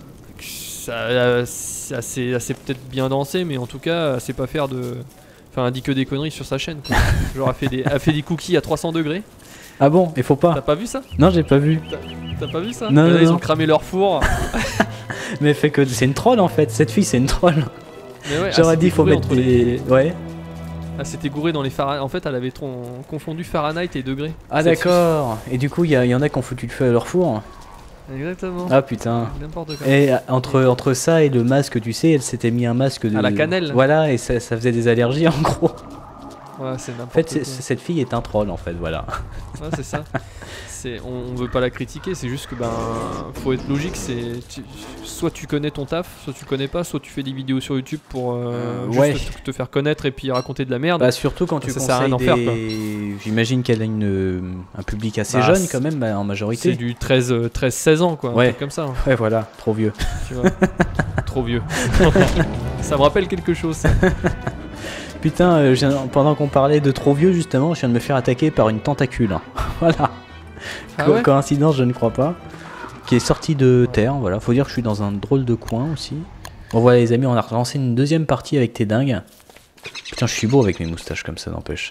ça, ça c'est assez peut-être bien dansé, mais en tout cas, c'est pas faire de. Enfin, elle dit que des conneries sur sa chaîne. Quoi. Genre, elle fait, des, elle fait des cookies à trois cents degrés. Ah bon, il faut T'as pas. pas vu ça? Non, j'ai pas vu. T'as pas vu ça? Non, Et là, non, ils non. ont cramé leur four. Mais fait que c'est une troll en fait. Cette fille, c'est une troll. Mais ouais, J'aurais elle dit, s'était faut gourée mettre entre des. Ouais. Elle s'était gourée dans les Fahrenheit. En fait, elle avait trop confondu Fahrenheit et degrés. Ah Cette d'accord. Et du coup, il y, a- y en a qui ont foutu le feu à leur four. fille. Exactement. Ah putain. N'importe quoi. Et euh, entre, entre ça et le masque, tu sais, elle s'était mis un masque de. À la cannelle. Voilà, et ça, ça faisait des allergies en gros. Ouais, c'est n'importe En fait, quoi. c'est- c'est- cette fille est un troll en fait, voilà. Ouais, c'est ça. C'est, on, on veut pas la critiquer, c'est juste que ben faut être logique. C'est tu- soit tu connais ton taf, soit tu connais pas, soit tu fais des vidéos sur YouTube pour euh, Euh, juste ouais. te, te faire connaître et puis raconter de la merde. Bah surtout quand tu Ça sert à conseilles rien d'en faire, des... J'imagine qu'elle a une, un public assez Bah, jeune c'est- quand même, bah, en c'est majorité. du treize seize ans quoi, un Ouais. truc comme ça. Hein, Ouais, voilà, trop vieux. tu vois. Trop vieux. Ça me rappelle quelque chose. ça. Putain, euh, je viens- pendant qu'on parlait de trop vieux justement, je viens de me faire attaquer par une tentacule. hein. Voilà. Ah Co- ouais Coïncidence, je ne crois pas. Qui est sortie de terre, voilà. Faut dire que je suis dans un drôle de coin aussi. Bon voilà les amis, on a relancé une deuxième partie avec tes dingues. Putain, je suis beau avec mes moustaches comme ça, n'empêche.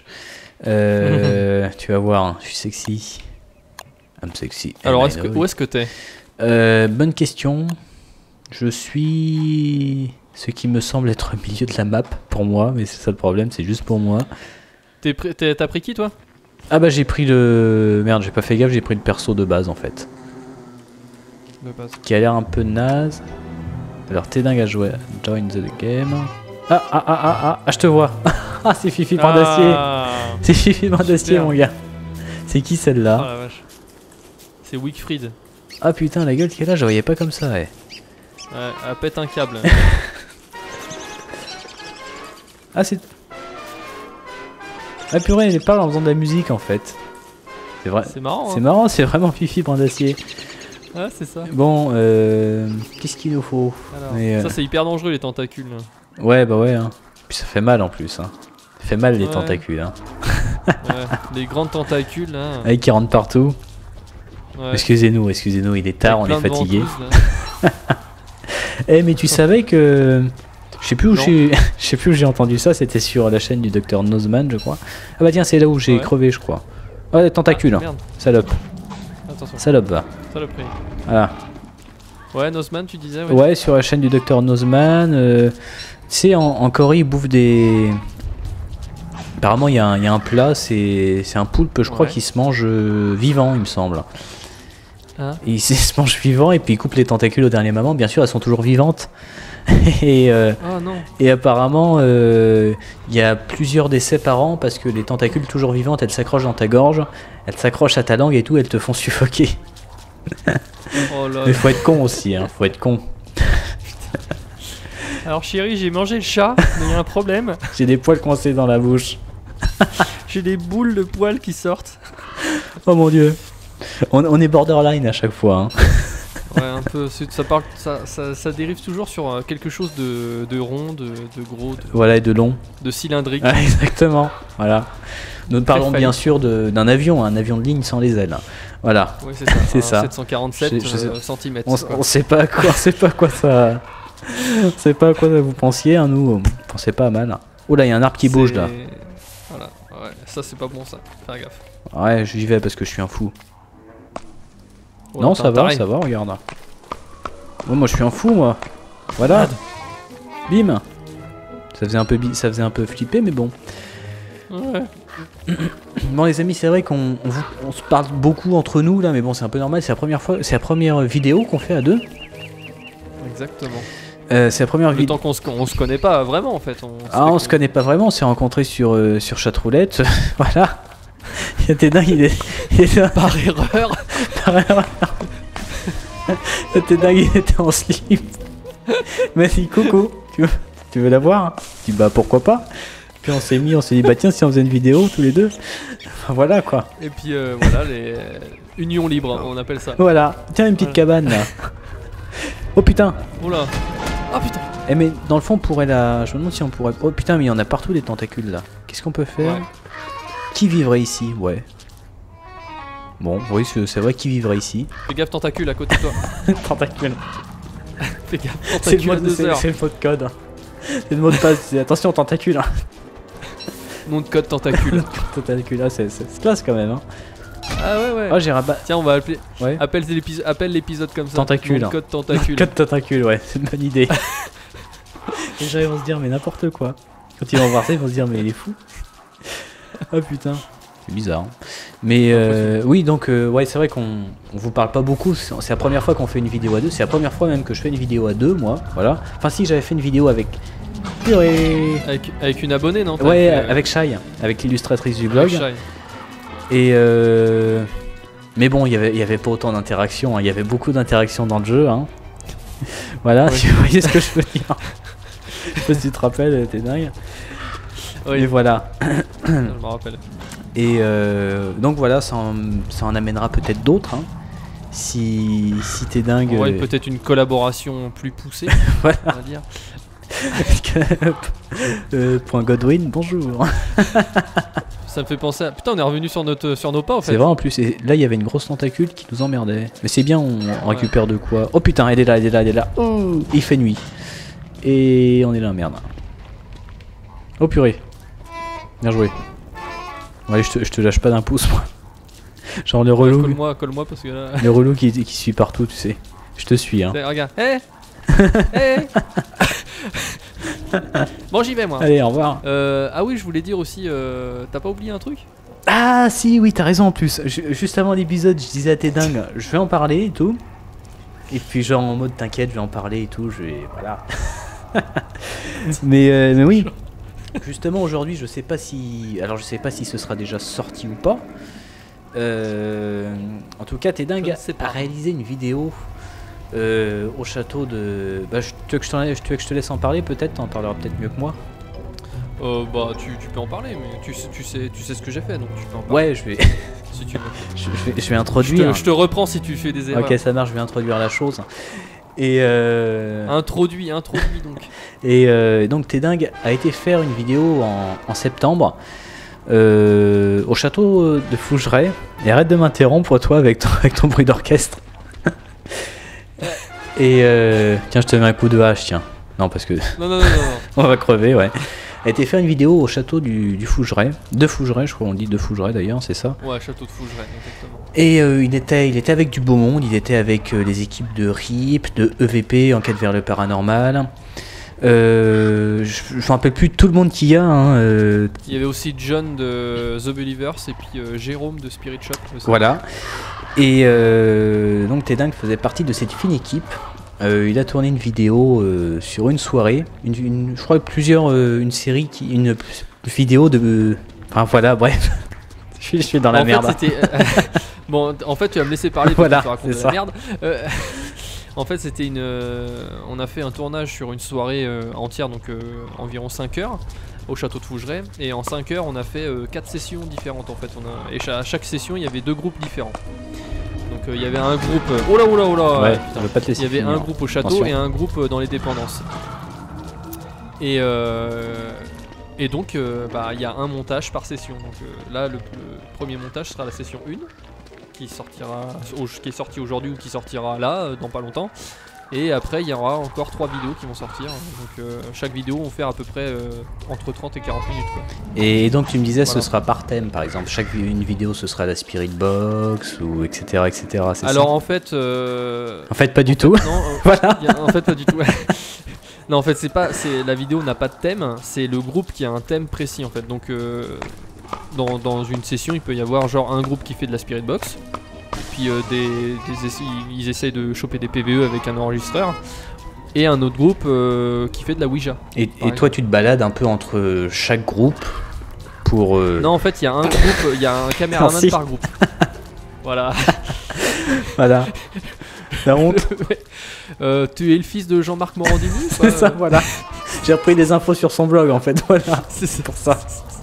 Euh, tu vas voir, hein, je suis sexy. I'm sexy. and Alors I est-ce que, know où it. est-ce que t'es? Euh, bonne question. Je suis ce qui me semble être au milieu de la map pour moi, mais c'est ça le problème, c'est juste pour moi. T'es pr- t'es- T'as pris qui toi? Ah bah j'ai pris le... Merde, j'ai pas fait gaffe, j'ai pris le perso de base en fait. De base. Qui a l'air un peu naze. Alors t'es dingue à jouer. Join the game. Ah ah ah ah ah, ah je te vois. Ah c'est Fifi Brin d'acier. Ah, C'est Fifi Brin d'acier super. mon gars. C'est qui oh celle-là? la vache. C'est Wickfried. Ah putain la gueule qu'elle a, je voyais pas comme ça ouais. Ouais, elle pète un câble. Ah c'est... Ah purée, elle parle en faisant de la musique en fait. C'est vrai. C'est marrant. C'est Hein. marrant, c'est vraiment Fifi Brin d'acier. Ouais, c'est ça. Bon, euh... qu'est-ce qu'il nous faut? Alors, Mais, euh, ça c'est hyper dangereux les tentacules. là. Ouais bah ouais hein. Puis ça fait mal en plus hein. Ça fait mal les Ouais. tentacules hein. Ouais, les grandes tentacules là. Avec qui rentrent partout. Ouais. Excusez-nous, excusez-nous, il est tard, on Avec est plein de fatigué. ventouses, là. Eh mais tu savais que... Je sais plus où Non. j'ai je sais plus où j'ai entendu ça, c'était sur la chaîne du docteur Nozman je crois. Ah bah tiens c'est là où j'ai Ouais. crevé je crois. Oh, les tentacules. Ah, merde. Salope. Attention. Salope, va. Saloperie. Voilà. Ouais, Nozman, tu disais. Ouais, Ouais, sur la chaîne du docteur Nozman. Euh, tu sais, en, en Corée, ils bouffent des. Apparemment, il y, y a un plat, c'est un poulpe, je crois, Ouais. qui se mange euh, vivant, il me semble. Ah. Et il se mange vivant et puis il coupe les tentacules au dernier moment. Bien sûr, elles sont toujours vivantes. et, euh, Oh non. et apparemment, euh, il y a plusieurs décès par an parce que les tentacules toujours vivantes, elles s'accrochent dans ta gorge, elles s'accrochent à ta langue et tout, elles te font suffoquer. Oh là. Mais faut être con aussi, hein, faut être con. Alors chérie, j'ai mangé le chat, mais il y a un problème. J'ai des poils coincés dans la bouche. J'ai des boules de poils qui sortent. Oh mon dieu. On, on est borderline à chaque fois. Hein. Ouais, un peu. c'est- Ça, parle, ça, ça, ça dérive toujours sur euh, quelque chose de, de rond, de, de gros, de, Voilà, et de long. de cylindrique. Ouais, exactement. Voilà. Nous parlons Très bien phallique. sûr de- d'un avion, un avion de ligne sans les ailes. Voilà. Oui, c'est ça. C'est un ça. sept cent quarante-sept Je- je sais- euh, centimètres. On, s- on sait pas à quoi, on sait pas à quoi ça, on sait pas à quoi vous pensiez. Hein, nous, on pensait pas à mal. Oh là, il y a un arbre qui bouge là. Voilà. Ouais, ça c'est pas bon ça. Faire gaffe. Ouais, j'y vais parce que je suis un fou. Oh, non, t'es ça un va, taré. ça va, regarde. Ouais, moi je suis un fou, moi. Voilà. Bim. Ça faisait un peu, bi- ça faisait un peu flipper, mais bon. Ouais. Bon les amis, c'est vrai qu'on on vous- on se parle beaucoup entre nous là, mais bon c'est un peu normal. C'est la première fois, c'est la première vidéo qu'on fait à deux. Exactement. Euh, c'est la première Le vidéo. temps qu'on se, on se connaît pas vraiment en fait. On, Ah, on se connaît pas vraiment. On s'est rencontrés sur euh, sur Chatroulette. Voilà. Il était dingue, il est, il était là. par erreur. Par erreur. T'es dingue, il était en slip. Il m'a dit coucou, tu veux, tu veux la voir? Je dis bah pourquoi pas. Puis on s'est mis, on s'est dit bah tiens si on faisait une vidéo tous les deux. Enfin, voilà quoi. Et puis euh, voilà les euh, unions libres, on appelle ça. Voilà, tiens une petite Voilà. cabane là. Oh putain. Oula. Ah putain. Eh mais dans le fond on pourrait la. Je me demande si on pourrait. Oh putain mais il y en a partout des tentacules là. Qu'est-ce qu'on peut faire? Ouais. Qui vivrait ici? Ouais. Bon, oui c'est c'est vrai qui vivrait ici. Fais gaffe tentacule à côté de toi. Tentacule. Fais gaffe C'est le tentacule à mot de deux c'est- heures. c'est le mot de code. C'est le mot de passe. c'est attention tentacule. Hein. Nom de code tentacule. Tentacule, ah, c'est c'est classe quand même. Hein. Ah ouais ouais. Oh j'ai rabat. Tiens on va appeler. Ouais. Appelle l'épisode, appelle l'épisode comme ça. Tentacule. Nom de code tentacule. Code tentacule, ouais, c'est une bonne idée. Les gens ils vont se dire mais n'importe quoi. Quand ils vont voir ça ils vont se dire mais il est fou. Ah putain. C'est bizarre. Hein. Mais euh, oui donc euh, ouais c'est vrai qu'on on vous parle pas beaucoup. C'est c'est la première fois qu'on fait une vidéo à deux. C'est la première fois même que je fais une vidéo à deux moi. Voilà. Enfin si j'avais fait une vidéo avec. Purée. Avec, avec une abonnée non? T'as Ouais fait, euh, avec Shai, avec l'illustratrice du blog. avec Shai. Et euh... mais bon, il y avait, il y avait pas autant d'interaction. Hein. Il y avait beaucoup d'interaction dans le jeu. Hein. Voilà, Oui. si vous voyez ce que je veux dire. Je sais pas si tu te rappelles, t'es dingue. Oui. Et voilà. Je me rappelle. Et euh, donc voilà, ça en, ça en amènera peut-être d'autres. Hein. Si, si t'es dingue. On aurait euh, peut-être une collaboration plus poussée. Voilà. On va dire. euh, point Godwin, bonjour. Ça me fait penser à... Putain on est revenu sur, notre, sur nos pas en fait. C'est vrai en plus. Et là, il y avait une grosse tentacule qui nous emmerdait. Mais c'est bien, on, on récupère de quoi. Oh putain, elle est là, elle est là, elle est là. Oh, il fait nuit. Et on est là, merde. Oh purée. Bien joué. Allez, je te, je te lâche pas d'un pouce, moi. Genre le relou, Colle-moi, colle-moi parce que là... le relou qui, qui suit partout, tu sais. Je te suis, hein. Regarde. Hé Hé Bon j'y vais moi. Allez, au revoir. Euh, ah oui je voulais dire aussi, euh, t'as pas oublié un truc? Ah si, oui, t'as raison en plus. Je- juste avant l'épisode, je disais à t'es dingue, je vais en parler et tout. Et puis genre en mode t'inquiète, je vais en parler et tout, je vais... Voilà. mais, euh, mais oui. Justement aujourd'hui, je sais pas si... Alors je sais pas si ce sera déjà sorti ou pas. Euh, En tout cas, t'es dingue Je ne sais pas. à réaliser une vidéo euh, au château de... Bah, je, tu, veux que je, t'en- tu veux que je te laisse en parler peut-être? T'en parleras peut-être mieux que moi. Euh, bah tu, tu peux en parler mais tu sais, tu sais, tu sais ce que j'ai fait donc tu peux en parler Ouais, je vais, si tu veux. je, je vais, je vais Je introduire. te, je te reprends si tu fais des erreurs. Ok, ça marche, je vais introduire la chose. Et, euh, Introduit, introduit donc. et euh, donc T'es dingue a été faire une vidéo en, en septembre euh, au château de Fougeray. Et arrête de m'interrompre toi avec ton, avec ton bruit d'orchestre. Et euh, tiens, je te mets un coup de hache, tiens. Non, parce que Non non non non. non. on va crever, ouais. a été faire une vidéo au château du, du Fougeray, de Fougeray, je crois on dit de Fougeray d'ailleurs, c'est ça. Ouais, château de Fougeray, exactement. Et euh, il, était, il était avec du beau monde, il était avec euh, les équipes de R I P, de E V P, Enquête vers le paranormal. Euh, je ne me rappelle plus tout le monde qu'il y a. Hein, euh... Il y avait aussi John de The Believers et puis euh, Jérôme de Spirit Shop. Voilà. Et euh, donc T'es Dingue faisait partie de cette fine équipe. Euh, il a tourné une vidéo euh, sur une soirée, une, une, je crois plusieurs, euh, une série, qui, une vidéo de... Enfin voilà, bref. je, suis, je suis dans la en merde. Fait, euh, bon, en fait tu vas me laisser parler voilà, parce que tu racontes de la merde. Euh, en fait c'était une... Euh, on a fait un tournage sur une soirée euh, entière, donc euh, environ cinq heures, au château de Fougeray. Et en cinq heures on a fait euh, quatre sessions différentes en fait. On a, et à chaque session il y avait deux groupes différents. Donc il euh, y avait un groupe... Euh, oh là oh là oh là ouais, putain. Je veux pas te Il y avait finir. un groupe au château Attention. Et un groupe euh, dans les dépendances. Et, euh, et donc il euh, bah, y a un montage par session. Donc euh, là le, le premier montage sera la session un qui, sortira, au, qui est sorti aujourd'hui ou qui sortira là euh, dans pas longtemps. Et après il y aura encore trois vidéos qui vont sortir. Donc euh, chaque vidéo on fait à peu près euh, entre trente et quarante minutes quoi. Et donc tu me disais voilà. Ce sera par thème par exemple, chaque une vidéo ce sera la Spirit Box ou etc etc. Alors ça en fait euh... En fait pas du en tout. Fait, non, euh, voilà. y a, en fait pas du tout. Non en fait c'est pas, c'est la vidéo n'a pas de thème, c'est le groupe qui a un thème précis en fait. Donc euh, dans, dans une session il peut y avoir genre un groupe qui fait de la Spirit Box. Puis euh, des, des essais, ils essayent de choper des P V E avec un enregistreur. Et un autre groupe euh, qui fait de la Ouija. Et, et toi tu te balades un peu entre chaque groupe pour... Euh... Non en fait il y a un groupe, il y a un caméraman Merci. par groupe. Voilà. Voilà. La honte. euh, tu es le fils de Jean-Marc Morandini. C'est ça, voilà. J'ai repris des infos sur son blog en fait, voilà. C'est pour ça.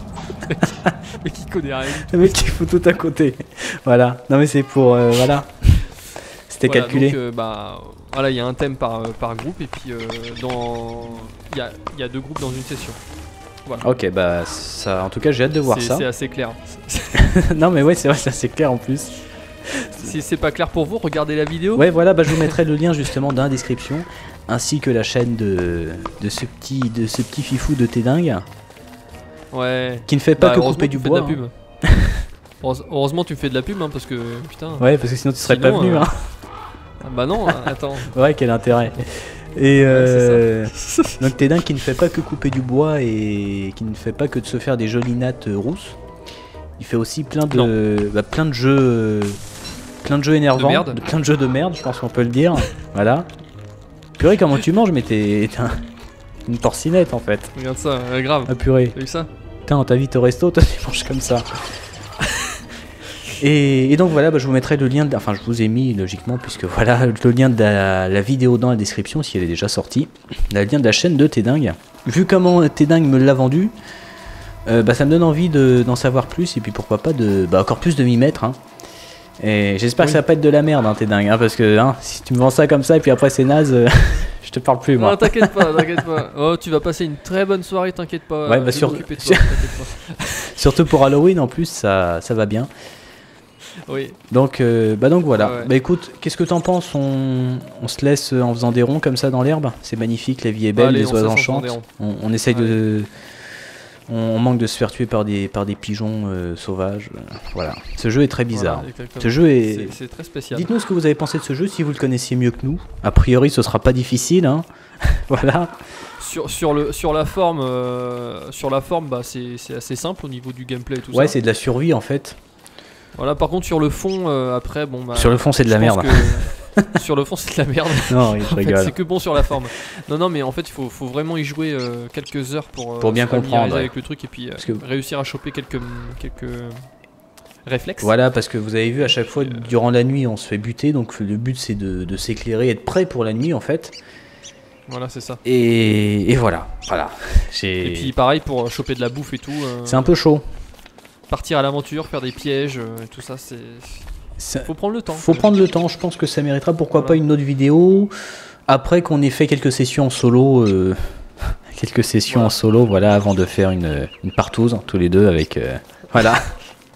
Mais qui connaît rien du tout. Le mec qui fout tout à côté. Voilà. Non mais c'est pour... Euh, voilà. C'était voilà, calculé. Donc, euh, bah, voilà, il y a un thème par, par groupe et puis euh, dans... il y a, y a deux groupes dans une session. Voilà. Ok, bah ça, en tout cas j'ai hâte de voir ça. C'est assez clair. Non mais ouais, c'est vrai, c'est assez clair en plus. Si c'est pas clair pour vous, regardez la vidéo. Ouais, voilà, bah je vous mettrai le lien justement dans la description, ainsi que la chaîne de, de ce petit de ce petit fifou de T'es Dingue. Ouais. Qui ne fait pas bah, que couper du bois. De la pub. Hein. Heureusement tu me fais de la pub hein, parce que putain. Ouais, parce que sinon tu serais sinon, pas venu. Euh... Hein. Ah bah non, attends. Ouais, quel intérêt. Et euh, ouais, donc T'es Dingue qui ne fait pas que couper du bois et qui ne fait pas que de se faire des jolies nattes rousses. Il fait aussi plein de bah, plein de jeux plein de jeux énervants, de merde. De, plein de jeux de merde, je pense qu'on peut le dire. Voilà. Purée, comment tu manges, mais t'es un, une porcinette en fait. Regarde ça, euh, grave. Ah purée. T'as vu ça? Putain, on t'invite au resto, toi tu manges comme ça. Et, et donc voilà, bah, je vous mettrai le lien, de, enfin je vous ai mis logiquement, puisque voilà, le lien de la, la vidéo dans la description, si elle est déjà sortie, le lien de la chaîne de T'es Dingue. Vu comment T'es Dingue me l'a vendu, euh, bah, ça me donne envie de, d'en savoir plus, et puis pourquoi pas de, bah, encore plus de m'y mettre. Hein. Et j'espère oui. que ça va pas être de la merde, hein, T'es Dingue, hein, parce que hein, si tu me vends ça comme ça, et puis après c'est naze, euh, je te parle plus moi. Non, t'inquiète pas, t'inquiète pas. Oh, tu vas passer une très bonne soirée, t'inquiète pas. Ouais, bah, sur... de toi, sur... pas. Surtout pour Halloween en plus, ça, ça va bien. Oui. Donc, euh, bah donc voilà. Ah ouais. Bah écoute, qu'est-ce que t'en penses, on, on se laisse en faisant des ronds comme ça dans l'herbe. C'est magnifique, la vie est belle, bah, allez, les oiseaux chantent. On, on essaye ouais. de, on, on manque de se faire tuer par des par des pigeons euh, sauvages. Voilà. Ce jeu est très bizarre. Voilà, ce jeu est. C'est, c'est très spécial. Dites-nous ce que vous avez pensé de ce jeu, si vous le connaissiez mieux que nous. A priori, ce sera pas difficile, hein. Voilà. Sur, sur, le, sur la forme, euh, sur la forme, bah c'est, c'est assez simple au niveau du gameplay et tout ouais, ça. Ouais, c'est de la survie en fait. Voilà, par contre sur le fond, euh, après, bon bah... Sur le fond c'est de la merde. Que... sur le fond c'est de la merde. Non, il en rigole. fait, c'est que bon sur la forme. Non, non, mais en fait il faut, faut vraiment y jouer euh, quelques heures pour, euh, pour bien comprendre ouais. avec le truc et puis euh, que... réussir à choper quelques, quelques réflexes. Voilà, parce que vous avez vu à chaque fois, euh... durant la nuit on se fait buter, donc le but c'est de, de s'éclairer, être prêt pour la nuit en fait. Voilà, c'est ça. Et, et voilà, voilà. J'ai... Et puis pareil pour choper de la bouffe et tout. Euh... C'est un peu chaud. Partir à l'aventure, faire des pièges, euh, tout ça, c'est... ça... Faut prendre le temps. Faut prendre le temps, je pense que ça méritera pourquoi voilà. pas une autre vidéo. Après qu'on ait fait quelques sessions en solo, euh... quelques sessions voilà. en solo, voilà, avant de faire une, une partouze tous les deux avec... Euh... Voilà.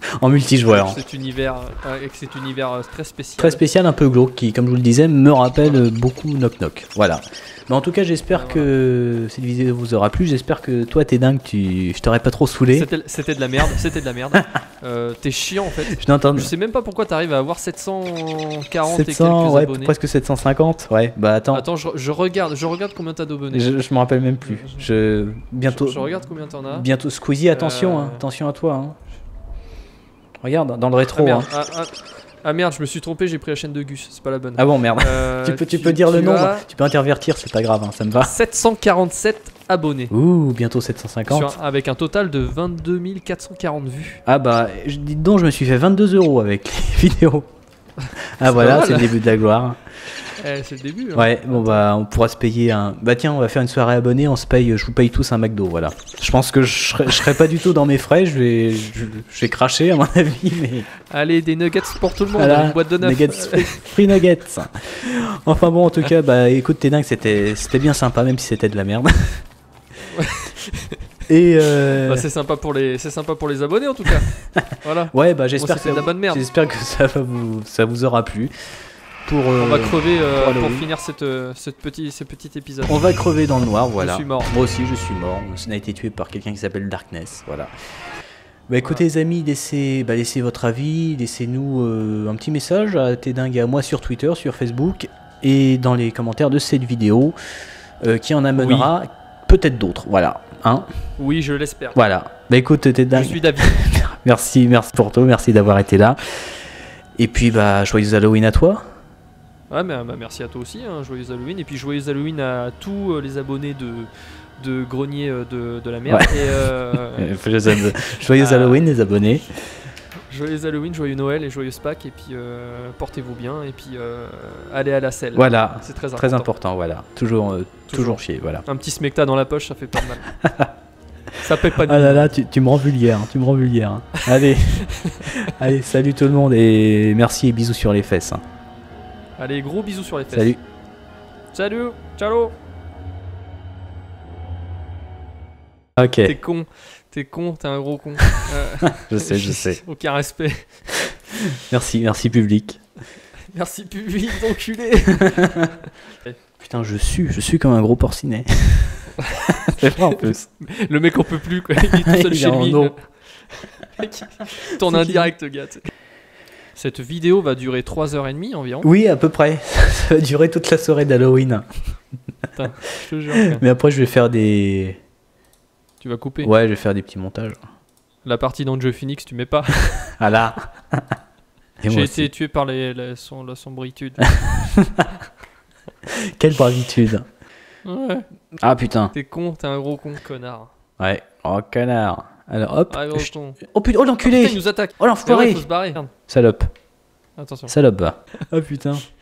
En multijoueur. Cet univers, euh, avec cet univers euh, très spécial. Très spécial, un peu glauque, qui, comme je vous le disais, me rappelle euh, beaucoup Knock Knock. Voilà. Mais en tout cas, j'espère Voilà. que cette vidéo vous aura plu. J'espère que toi, t'es dingue, tu... je t'aurais pas trop saoulé. C'était c'était de la merde, c'était de la merde. Euh, T'es chiant en fait. Je n'entends Je sais même pas pourquoi t'arrives à avoir sept cent quarante sept cents, et quelques ouais, abonnés. presque sept cent cinquante. Ouais, bah attends. Attends, je, je regarde, je regarde combien t'as d'abonnés. Je, je me rappelle même plus. Je bientôt. Je, je regarde combien t'en as. Bientôt Squeezie, attention, Euh, hein, attention à toi. Hein. Regarde, dans le rétro. Ah merde, hein. ah, ah, ah, merde, je me suis trompé, j'ai pris la chaîne de Gus, c'est pas la bonne. Ah bon, merde. Euh, tu peux, tu peux dire le tu nombre, as tu peux intervertir, c'est pas grave, hein, ça me va. sept cent quarante-sept abonnés. Ouh, bientôt sept cent cinquante. Sur- avec un total de vingt-deux mille quatre cent quarante vues. Ah bah, je- dites donc, je me suis fait vingt-deux euros avec les vidéos. Ah voilà, mal. c'est le début de la gloire. Eh, c'est le début. Hein. Ouais, bon bah, on pourra se payer un. Bah tiens, on va faire une soirée abonnée, on se paye, je vous paye tous un McDo, voilà. Je pense que je serai, je serai pas du tout dans mes frais, je vais, je, je vais cracher à mon avis, mais. Allez, des nuggets pour tout le monde, Voilà, une boîte de neuf. nuggets, free, free nuggets. Enfin bon, en tout cas, bah écoute, t'es dingue, c'était, c'était bien sympa, même si c'était de la merde. Et euh... Bah, c'est sympa pour les, c'est sympa pour les abonnés en tout cas. Voilà. ouais, bah j'espère Moi, c'était que de la bonne merde. j'espère que ça va vous, ça vous aura plu. Pour, euh, On va crever euh, pour pour Halloween. finir cette, euh, cette petit, ce petit épisode. On va crever dans le noir, voilà. suis mort. Moi aussi, je suis mort. On a été tué par quelqu'un qui s'appelle Darkness, voilà. Bah écoutez les amis, laissez, bah, laissez votre avis, laissez-nous euh, un petit message à T'es dingue à moi sur Twitter, sur Facebook et dans les commentaires de cette vidéo euh, qui en amènera peut-être d'autres, voilà. Hein, Oui, je l'espère. voilà. Bah écoute, T'es Je dingue. suis d'avis. Merci, merci pour toi, merci d'avoir été là. Et puis bah joyeux Halloween à toi. Ouais, mais bah, merci à toi aussi, hein, joyeux Halloween. Et puis joyeux Halloween à tous euh, les abonnés de, de Grenier euh, de, de la Merde. Ouais. Et euh, Euh, Joyeux, joyeux Ah. Halloween les abonnés. joyeux Halloween, joyeux Noël et joyeux Pâques. Et puis euh, portez-vous bien. Et puis euh, allez à la selle. Voilà, C'est très important. très important, voilà. Toujours, euh, toujours, Toujours. chier, voilà. Un petit smecta dans la poche, ça fait pas de mal. Ça paie pas de Ah là mine. là, tu, tu me rends vulgaire, hein, tu me rends vulgaire. hein. Allez, allez, salut tout le monde et merci et bisous sur les fesses. hein. Allez, gros bisous sur les fesses. Salut. Salut. Ciao. Ok, T'es con. T'es con, t'es un gros con. Euh, je sais, je sais. Aucun respect. Merci, merci public. Merci public, d'enculé. Putain, je sue, je suis comme un gros porcinet. C'est vrai en plus. Le mec en peut plus quoi. Il est tout seul Il est chez en lui. eau. Le mec, il tourne un direct, gars. tu sais. Cette vidéo va durer trois heures trente environ. Oui, à peu près. Ça va durer toute la soirée d'Halloween. Putain, je te jure. frère. Mais après, je vais faire des. Tu vas couper. Ouais, je vais faire des petits montages. La partie d'Angel Phoenix, tu mets pas. Ah là. Et J'ai moi été aussi. tué par les, la, som- la sombritude. Quelle bravitude. Ouais. Ah putain. T'es con, t'es un gros con, connard. Ouais. Oh connard. Alors hop. Ah, gros je- con. Oh putain, oh Ah, putain, l'enculé. il nous attaque. Oh Mais ouais, l'enfoiré. faut se barrer. Merde. Salope. Attention. Salope va. Oh putain.